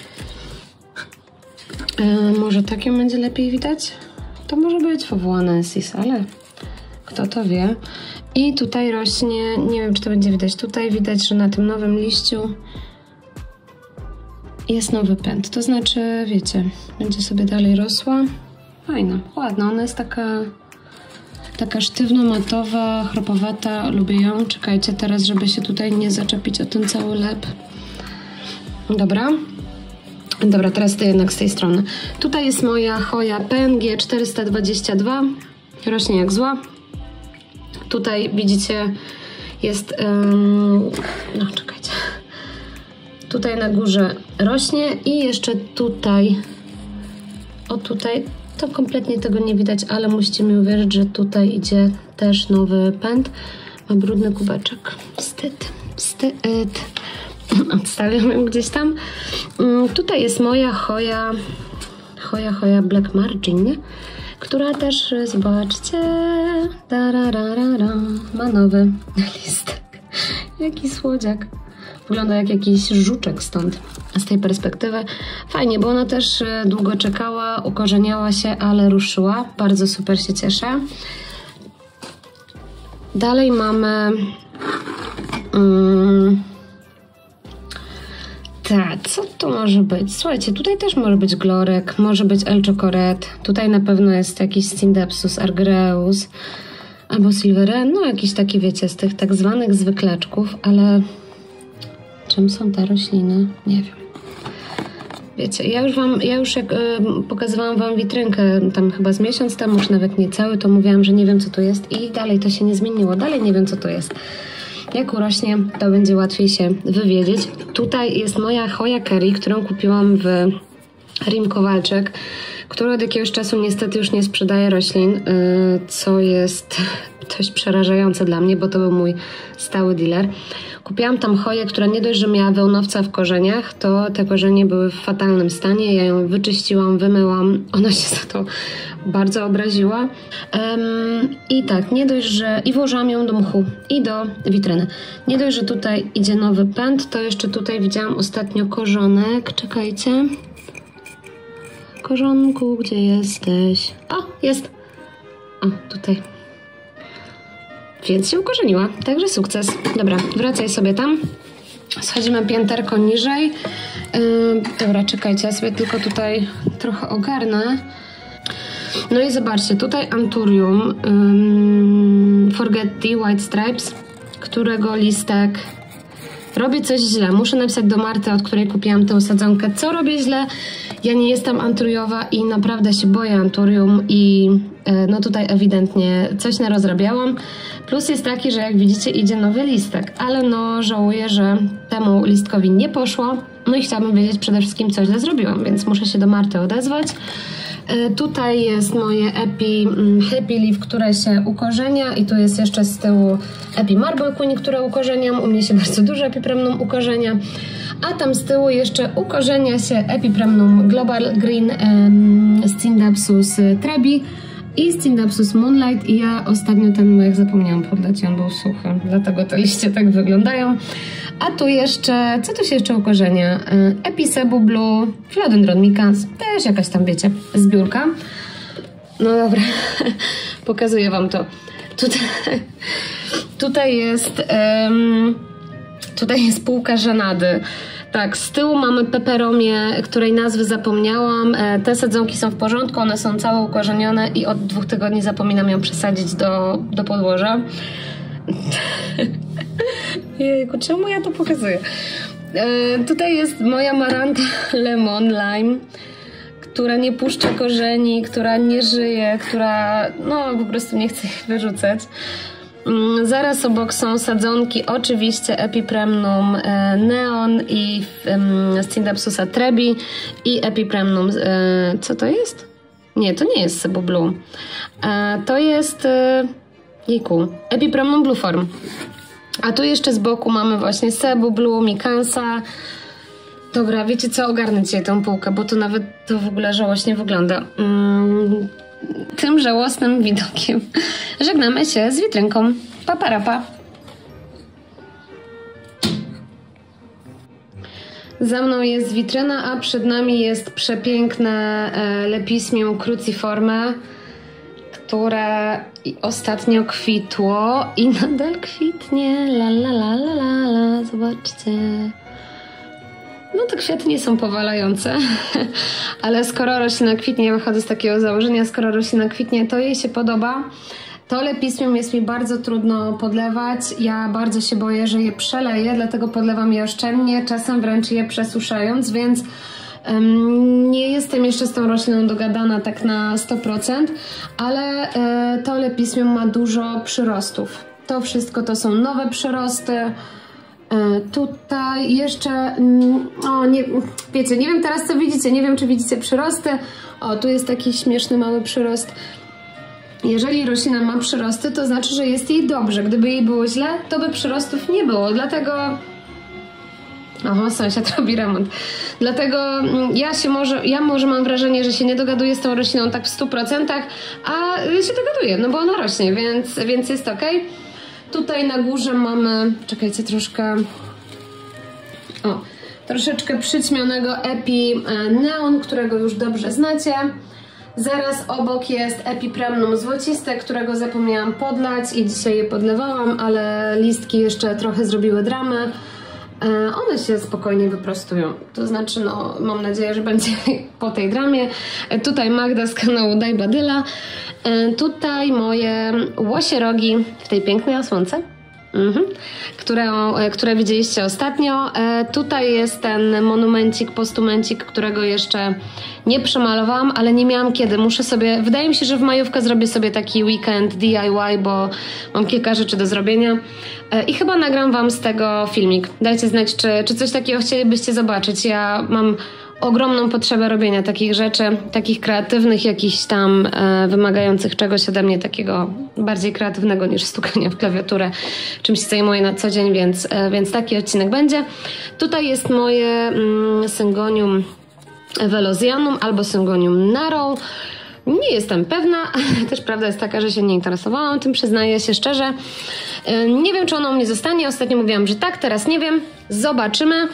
Może tak ją będzie lepiej widać? To może być Pfuanensis, ale kto to wie. I tutaj rośnie, nie wiem czy to będzie widać, tutaj widać, że na tym nowym liściu jest nowy pęd. To znaczy, wiecie, będzie sobie dalej rosła. Fajna, ładna. Ona jest taka sztywno-matowa, chropowata. Lubię ją. Czekajcie teraz, żeby się tutaj nie zaczepić o ten cały lep. Dobra. Dobra, teraz to jednak z tej strony. Tutaj jest moja choja PNG 422. Rośnie jak zła. Tutaj widzicie jest... no, czekajcie. Tutaj na górze rośnie i jeszcze tutaj... O, tutaj... To kompletnie tego nie widać, ale musicie mi uwierzyć, że tutaj idzie też nowy pęd. Ma brudny kubeczek. Wstyd. Wstyd. Odstawiam ją gdzieś tam. Tutaj jest moja choja Black Margin, która też, zobaczcie, ma nowy listek. Jaki słodziak. Wygląda jak jakiś żuczek stąd. Z tej perspektywy fajnie, bo ona też długo czekała, ukorzeniała się, ale ruszyła. Bardzo super się cieszę. Dalej mamy... Tak, co to może być? Słuchajcie, tutaj też może być glorek, może być El Chocoret. Tutaj na pewno jest jakiś Scindapsus argyreus albo Silveren, no jakiś taki, wiecie, z tych tak zwanych zwykleczków, ale czym są te rośliny? Nie wiem. Wiecie, ja już jak pokazywałam wam witrynkę tam chyba z miesiąc temu, już nawet niecały, to mówiłam, że nie wiem co to jest i dalej to się nie zmieniło. Dalej nie wiem co to jest. Jak urośnie, to będzie łatwiej się wywiedzieć. Tutaj jest moja choja Kerry, którą kupiłam w Rim Kowalczyk, który od jakiegoś czasu niestety już nie sprzedaje roślin, co jest dość przerażające dla mnie, bo to był mój stały dealer. Kupiłam tam choję, która nie dość, że miała wełnowca w korzeniach, to te korzenie były w fatalnym stanie. Ja ją wyczyściłam, wymyłam. Ona się za to bardzo obraziła. I tak, nie dość, że... I włożyłam ją do mchu i do witryny. Nie dość, że tutaj idzie nowy pęd, to jeszcze tutaj widziałam ostatnio korzonek. Czekajcie. Korzonku, gdzie jesteś? O, jest. O, tutaj. Więc się ukorzeniła, także sukces. Dobra, wracaj sobie tam. Schodzimy pięterko niżej. Dobra, czekajcie, ja sobie tylko tutaj trochę ogarnę. No i zobaczcie, tutaj Anthurium Forget the White Stripes, którego listek robię coś źle. Muszę napisać do Marty, od której kupiłam tę sadzonkę, co robię źle. Ja nie jestem anturiujowa i naprawdę się boję Anthurium i no tutaj ewidentnie coś narozrabiałam. Plus jest taki, że jak widzicie idzie nowy listek, ale no żałuję, że temu listkowi nie poszło. No i chciałabym wiedzieć przede wszystkim, co źle zrobiłam, więc muszę się do Marty odezwać. Tutaj jest moje Epi Happy Leaf, które się ukorzenia i tu jest jeszcze z tyłu Epi Marble Queen, które ukorzeniam. U mnie się bardzo dużo Epipremnum ukorzenia. A tam z tyłu jeszcze ukorzenia się Epipremnum Global Green, Scindapsus Trebi i Scindapsus Moonlight. I ja ostatnio ten jak zapomniałam podać, on był suchy, dlatego te liście tak wyglądają. A tu jeszcze, co tu się jeszcze ukorzenia? Episebu Blue, Philodendron Micans, też jakaś tam, wiecie, zbiórka. No dobra, pokazuję wam to. Tutaj jest półka żenady. Tak, z tyłu mamy peperomię, której nazwy zapomniałam. Te sadzonki są w porządku, one są całe ukorzenione i od 2 tygodni zapominam ją przesadzić do podłoża. Jejku, czemu ja to pokazuję? Tutaj jest moja Maranta Lemon Lime, która nie puszcza korzeni, która nie żyje, która no po prostu nie chce ich wyrzucać. Zaraz obok są sadzonki, oczywiście Epipremnum Neon i Scindapsusa Trebi i Epipremnum, co to jest? Nie, to nie jest Cebu Blue. To jest... Jejku, Epipremnum Blueform. A tu jeszcze z boku mamy właśnie Cebu Blue, Mikansa. Dobra, wiecie co? Ogarnę dzisiaj tę półkę, bo to nawet to w ogóle żałośnie wygląda. Tym żałosnym widokiem żegnamy się z witrynką. Pa, pa, pa. Za mną jest witryna, a przed nami jest przepiękne Lepismium cruciforme, które ostatnio kwitło i nadal kwitnie. La la la la la la. Zobaczcie. No te kwiaty nie są powalające, ale skoro roślina kwitnie, ja wychodzę z takiego założenia, skoro roślina kwitnie, to jej się podoba. To Lepismium jest mi bardzo trudno podlewać. Ja bardzo się boję, że je przeleję, dlatego podlewam je oszczędnie, czasem wręcz je przesuszając, więc nie jestem jeszcze z tą rośliną dogadana tak na 100%, ale to Lepismium ma dużo przyrostów. To wszystko to są nowe przyrosty. Tutaj jeszcze, wiecie, nie wiem teraz co widzicie, nie wiem czy widzicie przyrosty. O, tu jest taki śmieszny mały przyrost. Jeżeli roślina ma przyrosty, to znaczy, że jest jej dobrze. Gdyby jej było źle, to by przyrostów nie było, dlatego... Oho, sąsiad robi remont. Dlatego ja może mam wrażenie, że się nie dogaduję z tą rośliną tak w 100%, a się dogaduję, no bo ona rośnie, więc jest ok. Tutaj na górze mamy, czekajcie troszkę, troszeczkę przyćmionego Epi Neon, którego już dobrze znacie. Zaraz obok jest Epipremnum złociste, którego zapomniałam podlać i dzisiaj je podlewałam, ale listki jeszcze trochę zrobiły dramę. One się spokojnie wyprostują, to znaczy, no, mam nadzieję, że będzie po tej dramie. Tutaj Magda z kanału Daj Badyla. Tutaj moje łosierogi w tej pięknej osłonce, które widzieliście ostatnio. Tutaj jest ten monumencik, postumencik, którego jeszcze nie przemalowałam, ale nie miałam kiedy. Wydaje mi się, że w majówkę zrobię sobie taki weekend DIY, bo mam kilka rzeczy do zrobienia i chyba nagram wam z tego filmik. Dajcie znać, czy coś takiego chcielibyście zobaczyć. Ja mam ogromną potrzebę robienia takich rzeczy, takich kreatywnych, jakichś tam wymagających czegoś ode mnie takiego bardziej kreatywnego niż stukania w klawiaturę, czym się zajmuję na co dzień, więc taki odcinek będzie. Tutaj jest moje Syngonium Velocianum albo Syngonium Narrow. Nie jestem pewna, ale też prawda jest taka, że się nie interesowałam tym, przyznaję się szczerze. Nie wiem, czy ono u mnie zostanie. Ostatnio mówiłam, że tak, teraz nie wiem. Zobaczymy.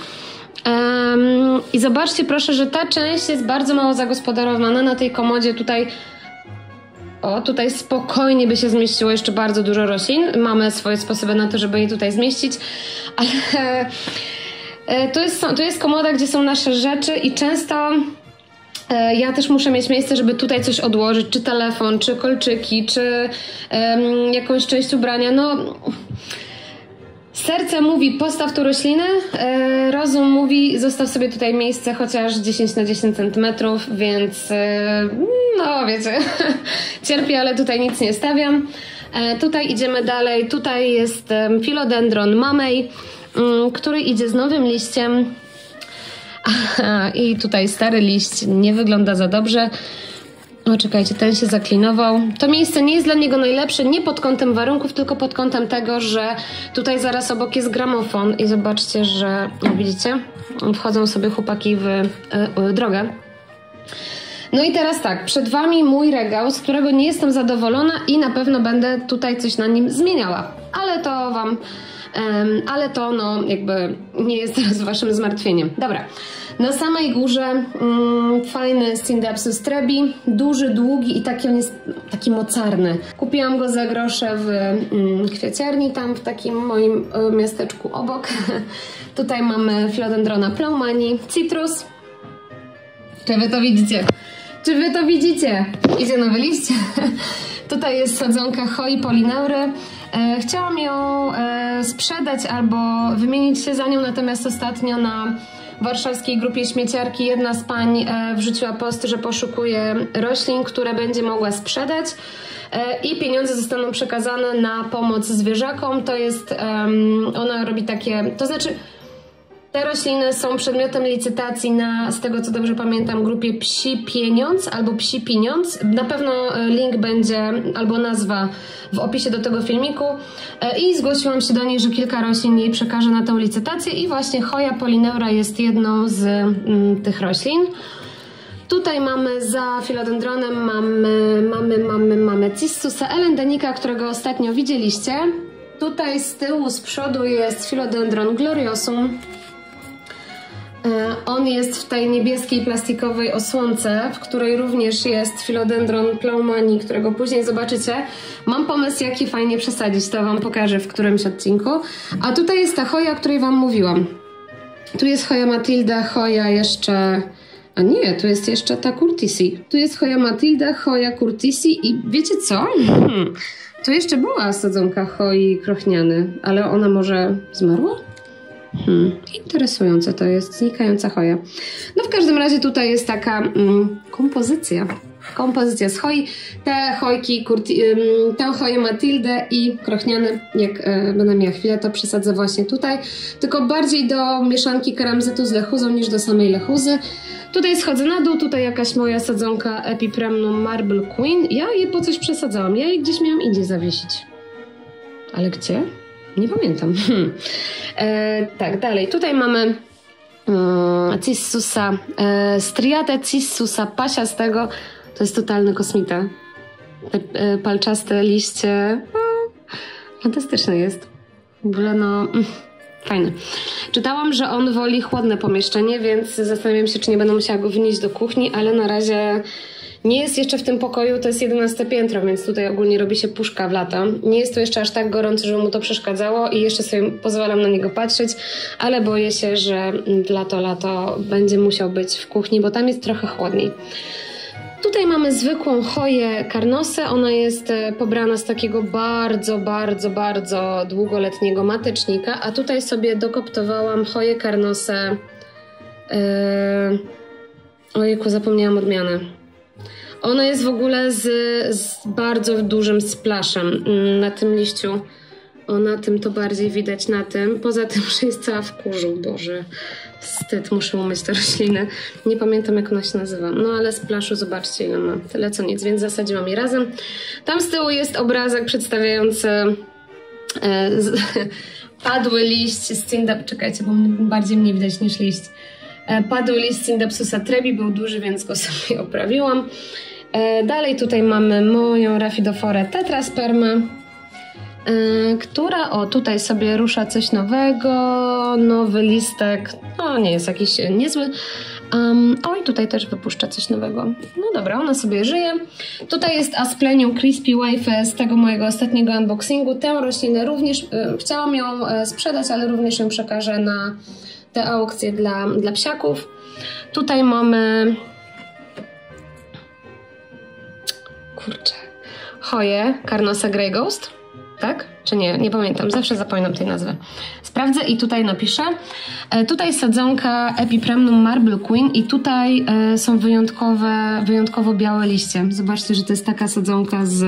I zobaczcie proszę, że ta część jest bardzo mało zagospodarowana na tej komodzie. Tutaj spokojnie by się zmieściło jeszcze bardzo dużo roślin. Mamy swoje sposoby na to, żeby je tutaj zmieścić, ale to jest komoda, gdzie są nasze rzeczy i często ja też muszę mieć miejsce, żeby tutaj coś odłożyć, czy telefon, czy kolczyki, czy jakąś część ubrania. No, serce mówi postaw tu roślinę, rozum mówi zostaw sobie tutaj miejsce chociaż 10 na 10 cm, więc no wiecie, cierpię, ale tutaj nic nie stawiam. Tutaj idziemy dalej, tutaj jest Philodendron Mamey, który idzie z nowym liściem. I tutaj stary liść nie wygląda za dobrze. O, czekajcie, ten się zaklinował. To miejsce nie jest dla niego najlepsze, nie pod kątem warunków, tylko pod kątem tego, że tutaj zaraz obok jest gramofon i zobaczcie, że, widzicie, wchodzą sobie chłopaki w drogę. No i teraz tak, przed wami mój regał, z którego nie jestem zadowolona i na pewno będę tutaj coś na nim zmieniała. Ale to no jakby nie jest teraz waszym zmartwieniem. Dobra, na samej górze fajny Scindapsus trebi, duży, długi i taki on jest taki mocarny. Kupiłam go za grosze w kwieciarni, tam w takim moim miasteczku obok. Tutaj mamy Philodendrona Plowmani, Citrus. Czy wy to widzicie? Czy wy to widzicie? Idzie nowy liść. Tutaj jest sadzonka Hoi Polineury. Chciałam ją sprzedać albo wymienić się za nią, natomiast ostatnio na warszawskiej grupie śmieciarki jedna z pań wrzuciła post, że poszukuje roślin, które będzie mogła sprzedać i pieniądze zostaną przekazane na pomoc zwierzakom. To jest, ona robi takie, to znaczy Te rośliny są przedmiotem licytacji na, z tego co dobrze pamiętam, grupie Psi Pieniądz albo Psi Pieniądz. Na pewno link będzie albo nazwa w opisie do tego filmiku i zgłosiłam się do niej, że kilka roślin jej przekażę na tą licytację i właśnie Hoya polyneura jest jedną z tych roślin. Tutaj mamy za filodendronem mamy Cissusa elendenika, którego ostatnio widzieliście. Tutaj z tyłu, z przodu jest Philodendron gloriosum. On jest w tej niebieskiej plastikowej osłonce, w której również jest Philodendron Plaumani, którego później zobaczycie. Mam pomysł, jak je fajnie przesadzić, to wam pokażę w którymś odcinku. A tutaj jest ta Hoya, o której wam mówiłam. Tu jest Hoya Matilda, Hoya jeszcze... A nie, tu jest jeszcze ta Curtisi. Tu jest Hoya Matilda, Hoya Curtisi i wiecie co? Tu jeszcze była sadzonka Hoi krochniany, ale ona może zmarła? Interesujące to jest, znikająca Hoya. No w każdym razie tutaj jest taka kompozycja z Hoi. Te Hojki, tę Hoję Matildę i krochniany, jak będę miała chwilę, to przesadzę właśnie tutaj. Tylko bardziej do mieszanki keramzytu z lechuzą niż do samej lechuzy. Tutaj schodzę na dół, tutaj jakaś moja sadzonka Epipremnum Marble Queen. Ja je po coś przesadzałam, ja je gdzieś miałam indziej zawiesić. Ale gdzie? Nie pamiętam. Tak, dalej. Tutaj mamy Cissusa, striate Cissusa pasiastego. To jest totalny kosmita. Te palczaste liście. Fantastyczny jest. W ogóle no... Fajny. Czytałam, że on woli chłodne pomieszczenie, więc zastanawiam się, czy nie będę musiała go wynieść do kuchni, ale na razie nie jest jeszcze w tym pokoju, to jest 11 piętro, więc tutaj ogólnie robi się puszka w lato. Nie jest tu jeszcze aż tak gorąco, żeby mu to przeszkadzało i jeszcze sobie pozwalam na niego patrzeć, ale boję się, że w lato będzie musiał być w kuchni, bo tam jest trochę chłodniej. Tutaj mamy zwykłą Hoję Carnosę, ona jest pobrana z takiego bardzo długoletniego matecznika, a tutaj sobie dokoptowałam Hoję Carnosę, ojejku, zapomniałam odmianę. Ona jest w ogóle z bardzo dużym splashem na tym liściu. Na tym to bardziej widać na tym. Poza tym, że jest cała w kurzu. Boże, wstyd, muszę umyć te rośliny. Nie pamiętam, jak ona się nazywa. No ale splaszu zobaczcie, ile ma. Tyle co nic, więc zasadziłam je razem. Tam z tyłu jest obrazek przedstawiający padły liść z Cindap... Czekajcie, bo bardziej mnie widać niż liść. Padły liść Cindapsusa trebi, był duży, więc go sobie oprawiłam. Dalej tutaj mamy moją Rhaphidophorę tetraspermę, która, o, tutaj sobie rusza coś nowego, nowy listek, no nie jest jakiś niezły. Oj, tutaj też wypuszcza coś nowego. No dobra, ona sobie żyje. Tutaj jest Asplenium Crispy Wafer z tego mojego ostatniego unboxingu. Tę roślinę również, chciałam ją sprzedać, ale również ją przekażę na te aukcje dla psiaków. Tutaj mamy... Kurczę. Hoję Carnosa Grey Ghost. Tak? Czy nie? Nie pamiętam. Zawsze zapominam tej nazwy. Sprawdzę i tutaj napiszę. Tutaj sadzonka Epipremnum Marble Queen i tutaj są wyjątkowo białe liście. Zobaczcie, że to jest taka sadzonka z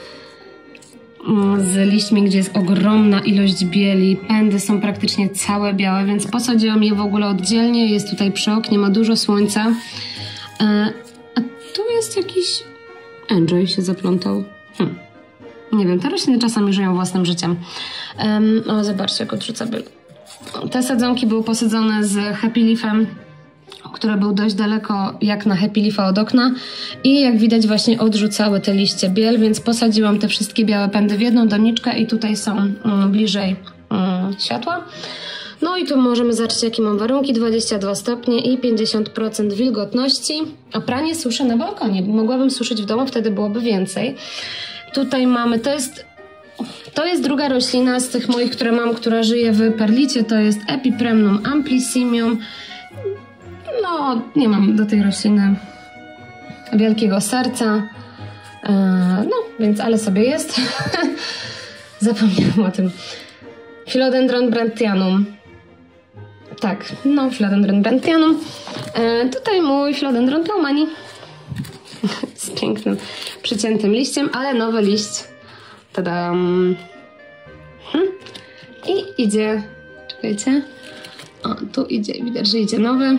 liśćmi, gdzie jest ogromna ilość bieli. Pędy są praktycznie całe białe, więc posadziłam je w ogóle oddzielnie. Jest tutaj przy oknie, ma dużo słońca. A tu jest jakiś... Enjoy się zaplątał. Nie wiem, te rośliny czasami żyją własnym życiem. O, zobaczcie, jak odrzuca biel. Te sadzonki były posadzone z Happy Leafem, który był dość daleko jak na Happy Leafa od okna i jak widać właśnie odrzucały te liście biel, więc posadziłam te wszystkie białe pędy w jedną doniczkę i tutaj są bliżej światła. No i tu możemy zobaczyć, jakie mam warunki. 22 stopnie i 50% wilgotności. A pranie suszę na balkonie. Mogłabym suszyć w domu, wtedy byłoby więcej. Tutaj mamy, to jest druga roślina z tych moich, które mam, która żyje w perlicie. To jest Epipremnum amplissimium. No, nie mam do tej rośliny wielkiego serca. No, więc ale sobie jest. Zapomniałam o tym. Philodendron brandtianum. Tak, no, Philodendron brandtianum. Tutaj mój Philodendron Plaumani. Z pięknym, przyciętym liściem, ale nowy liść. Tadam. I idzie, czekajcie, O, tu idzie, widać, że idzie nowy.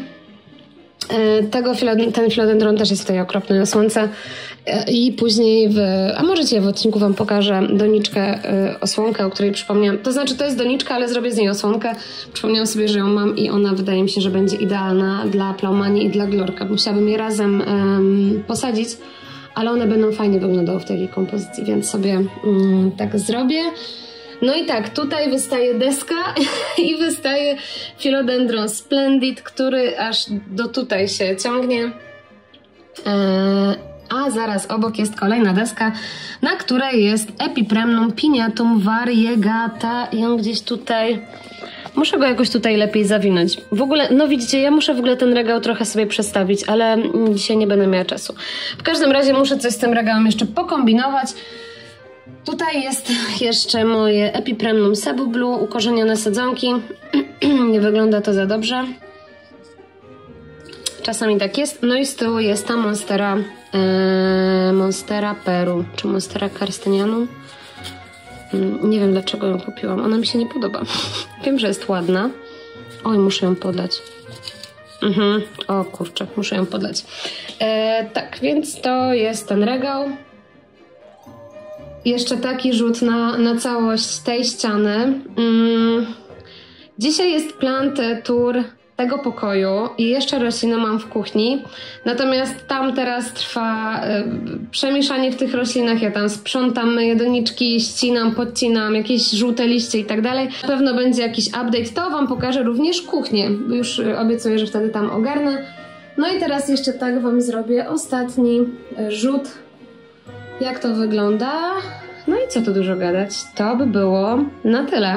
Ten filodendron też jest tutaj okropny na słońce. I później a możecie w odcinku wam pokażę doniczkę, osłonkę, o której przypomniałam. To znaczy to jest doniczka, ale zrobię z niej osłonkę. Przypomniałam sobie, że ją mam i ona wydaje mi się, że będzie idealna dla Plaumanii i dla Glorka. Musiałabym je razem posadzić, ale one będą fajnie wyglądały w takiej kompozycji, więc sobie tak zrobię. No i tak, tutaj wystaje deska i wystaje Philodendron Splendid, który aż do tutaj się ciągnie. A zaraz obok jest kolejna deska, na której jest Epipremnum Pineatum Variegata i on gdzieś tutaj... Muszę go jakoś tutaj lepiej zawinąć. W ogóle, no widzicie, ja muszę w ogóle ten regał trochę sobie przestawić, ale dzisiaj nie będę miała czasu. W każdym razie muszę coś z tym regałem jeszcze pokombinować. Tutaj jest jeszcze moje Epipremnum Cebu Blue, ukorzenione sadzonki. Nie wygląda to za dobrze. Czasami tak jest. No i z tyłu jest ta Monstera Peru, czy Monstera Carstenianum. Nie wiem, dlaczego ją kupiłam. Ona mi się nie podoba. Wiem, że jest ładna. Oj, muszę ją podlać. O kurczę, muszę ją podlać. Tak, więc to jest ten regał. Jeszcze taki rzut na całość tej ściany. Dzisiaj jest plant tour tego pokoju i jeszcze rośliny mam w kuchni. Natomiast tam teraz trwa przemieszanie w tych roślinach. Ja tam sprzątam, myję doniczki, ścinam, podcinam, jakieś żółte liście i tak dalej. Na pewno będzie jakiś update. To wam pokażę również kuchnię. Już obiecuję, że wtedy tam ogarnę. No i teraz jeszcze tak wam zrobię ostatni rzut. Jak to wygląda? No i co tu dużo gadać? To by było na tyle.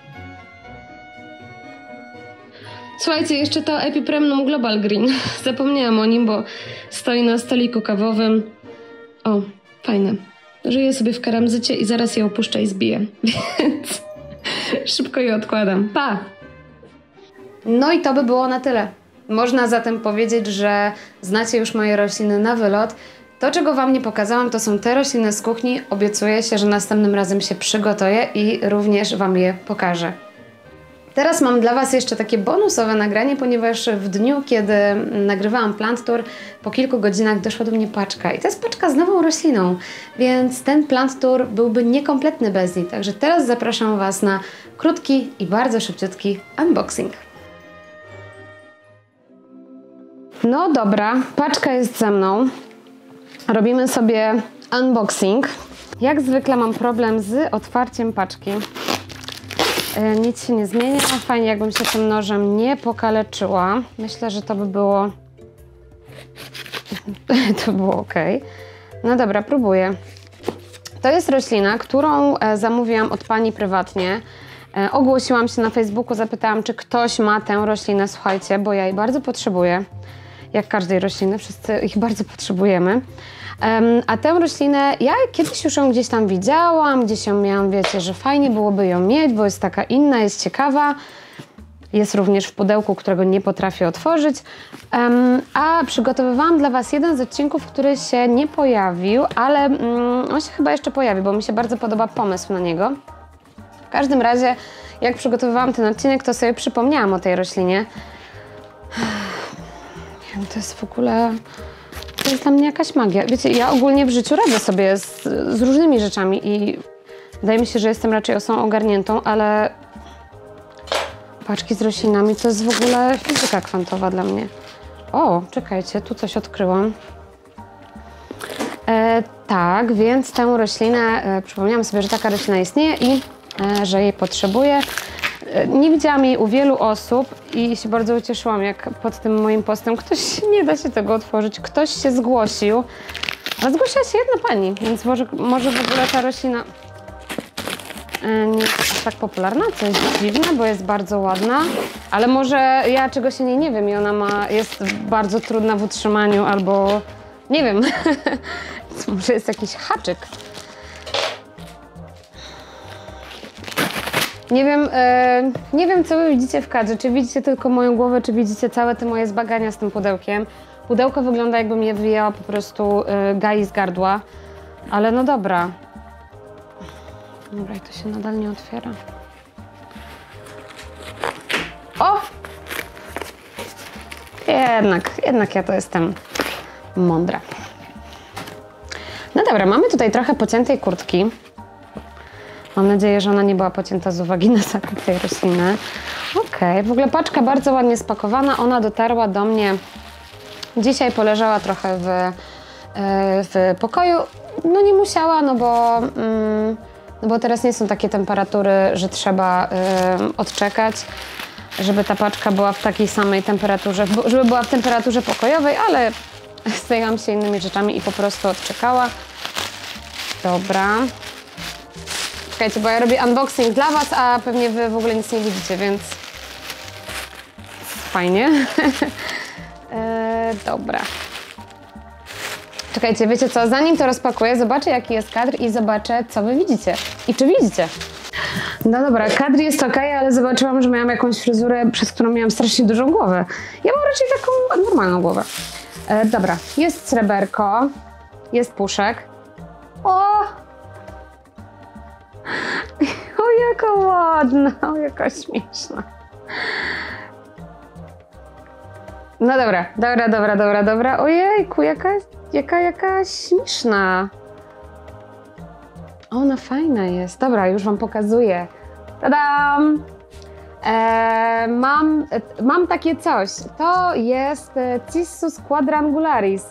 Słuchajcie, jeszcze to Epipremnum Global Green. Zapomniałam o nim, bo stoi na stoliku kawowym. O, fajne. Żyję sobie w karamzycie i zaraz je opuszczę i zbiję. Więc szybko je odkładam. Pa! No i to by było na tyle. Można zatem powiedzieć, że znacie już moje rośliny na wylot. To, czego wam nie pokazałam, to są te rośliny z kuchni. Obiecuję się, że następnym razem się przygotuję i również wam je pokażę. Teraz mam dla was jeszcze takie bonusowe nagranie, ponieważ w dniu, kiedy nagrywałam Plant Tour, po kilku godzinach doszła do mnie paczka. I to jest paczka z nową rośliną, więc ten Plant Tour byłby niekompletny bez niej. Także teraz zapraszam was na krótki i bardzo szybciutki unboxing. No dobra, paczka jest ze mną. Robimy sobie unboxing. Jak zwykle mam problem z otwarciem paczki. Nic się nie zmienia. Fajnie, jakbym się tym nożem nie pokaleczyła. Myślę, że to by było... to było ok. No dobra, próbuję. To jest roślina, którą zamówiłam od pani prywatnie. Ogłosiłam się na Facebooku, zapytałam, czy ktoś ma tę roślinę. Słuchajcie, bo ja jej bardzo potrzebuję. Jak każdej rośliny, wszyscy ich bardzo potrzebujemy. A tę roślinę, ja kiedyś już ją gdzieś tam widziałam, gdzieś ją miałam, wiecie, że fajnie byłoby ją mieć, bo jest taka inna, jest ciekawa. Jest również w pudełku, którego nie potrafię otworzyć. A przygotowywałam dla was jeden z odcinków, który się nie pojawił, ale on się chyba jeszcze pojawi, bo mi się bardzo podoba pomysł na niego. W każdym razie, jak przygotowywałam ten odcinek, to sobie przypomniałam o tej roślinie. To jest w ogóle... To jest dla mnie jakaś magia. Wiecie, ja ogólnie w życiu radzę sobie z różnymi rzeczami i wydaje mi się, że jestem raczej osobą ogarniętą, ale paczki z roślinami to jest w ogóle fizyka kwantowa dla mnie. O, czekajcie, tu coś odkryłam. Tak, więc tę roślinę, przypomniałam sobie, że taka roślina istnieje i że jej potrzebuję. Nie widziałam jej u wielu osób i się bardzo ucieszyłam, jak pod tym moim postem nie da się tego otworzyć, ktoś się zgłosił. A zgłosiła się jedna pani, więc może w ogóle ta roślina nie jest aż tak popularna, co jest dziwne, bo jest bardzo ładna, ale może ja czegoś o niej nie wiem i ona jest bardzo trudna w utrzymaniu albo nie wiem, może jest jakiś haczyk. Nie wiem, co wy widzicie w kadrze. Czy widzicie tylko moją głowę, czy widzicie całe te moje zbagania z tym pudełkiem. Pudełko wygląda, jakbym je wyjęła po prostu gai z gardła. Ale no dobra. Dobra, i to się nadal nie otwiera. O! Jednak ja to jestem mądra. No dobra, mamy tutaj trochę pociętej kurtki. Mam nadzieję, że ona nie była pocięta z uwagi na zakup tej rośliny. Okej, w ogóle paczka bardzo ładnie spakowana. Ona dotarła do mnie dzisiaj, poleżała trochę w pokoju. No nie musiała, no bo teraz nie są takie temperatury, że trzeba odczekać, żeby ta paczka była w takiej samej temperaturze, żeby była w temperaturze pokojowej, ale zajęłam się innymi rzeczami i po prostu odczekała. Dobra. Czekajcie, bo ja robię unboxing dla Was, a pewnie Wy w ogóle nic nie widzicie, więc fajnie. Dobra. Czekajcie, wiecie co, zanim to rozpakuję, zobaczę jaki jest kadr i zobaczę, co Wy widzicie i czy widzicie. No dobra, kadr jest ok, ale zobaczyłam, że miałam jakąś fryzurę, przez którą miałam strasznie dużą głowę. Ja mam raczej taką normalną głowę. Dobra, jest sreberko, jest puszek. O, jaka ładna, jaka śmieszna. No dobra. Ojejku, jaka śmieszna. Ona fajna jest. Dobra, już Wam pokazuję. Tadam! Mam takie coś. To jest Cissus quadrangularis,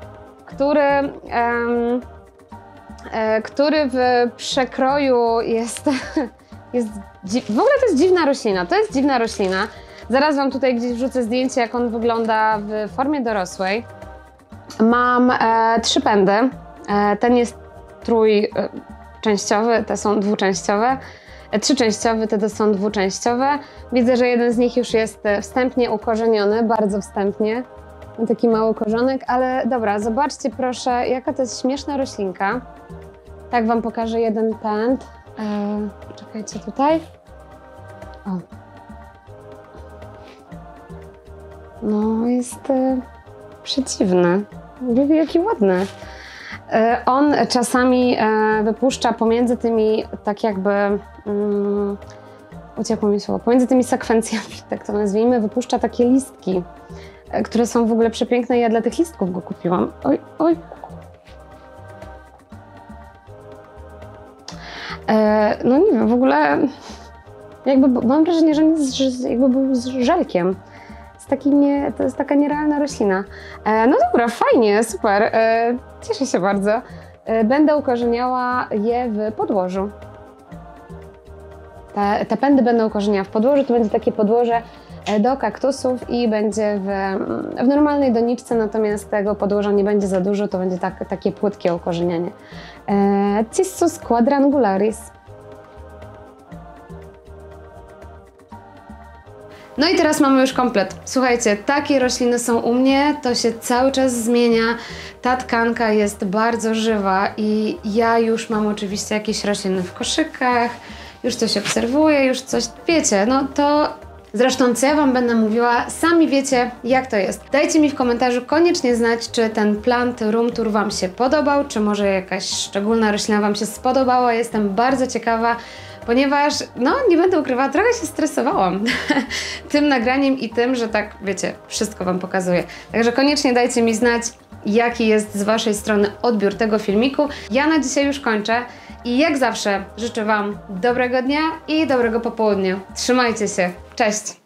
który w przekroju jest, w ogóle to jest dziwna roślina. To jest dziwna roślina. Zaraz Wam tutaj gdzieś wrzucę zdjęcie, jak on wygląda w formie dorosłej. Mam 3 pędy. Ten jest trójczęściowy, te są dwuczęściowe. 3częściowy, te są dwuczęściowe. Widzę, że jeden z nich już jest wstępnie ukorzeniony, bardzo wstępnie. Taki mały korzonek, ale dobra, zobaczcie proszę, jaka to jest śmieszna roślinka. Tak Wam pokażę jeden pęd. Czekajcie tutaj. O. No, jest przeciwny. Jaki ładny. On czasami wypuszcza pomiędzy tymi, tak jakby, uciekło mi słowo, pomiędzy tymi sekwencjami, tak to nazwijmy, wypuszcza takie listki, które są w ogóle przepiękne i ja dla tych listków go kupiłam. Oj. No nie wiem, w ogóle jakby mam wrażenie, że jakby był z żelkiem. To jest taka nierealna roślina. No dobra, fajnie, super, cieszę się bardzo. Będę ukorzeniała je w podłożu. Te pędy będę ukorzeniała w podłożu, to będzie takie podłoże do kaktusów i będzie w normalnej doniczce, natomiast tego podłoża nie będzie za dużo, to będzie takie płytkie ukorzenianie. Cissus quadrangularis. No i teraz mamy już komplet. Słuchajcie, takie rośliny są u mnie, to się cały czas zmienia. Ta tkanka jest bardzo żywa i ja już mam oczywiście jakieś rośliny w koszykach, już coś obserwuję, już coś, wiecie, no to zresztą co ja Wam będę mówiła, sami wiecie jak to jest. Dajcie mi w komentarzu koniecznie znać, czy ten plant room tour Wam się podobał, czy może jakaś szczególna roślina Wam się spodobała. Jestem bardzo ciekawa, ponieważ, no nie będę ukrywała, trochę się stresowałam tym nagraniem i tym, że tak, wiecie, wszystko Wam pokazuję. Także koniecznie dajcie mi znać, jaki jest z Waszej strony odbiór tego filmiku. Ja na dzisiaj już kończę i jak zawsze życzę Wam dobrego dnia i dobrego popołudnia. Trzymajcie się, cześć!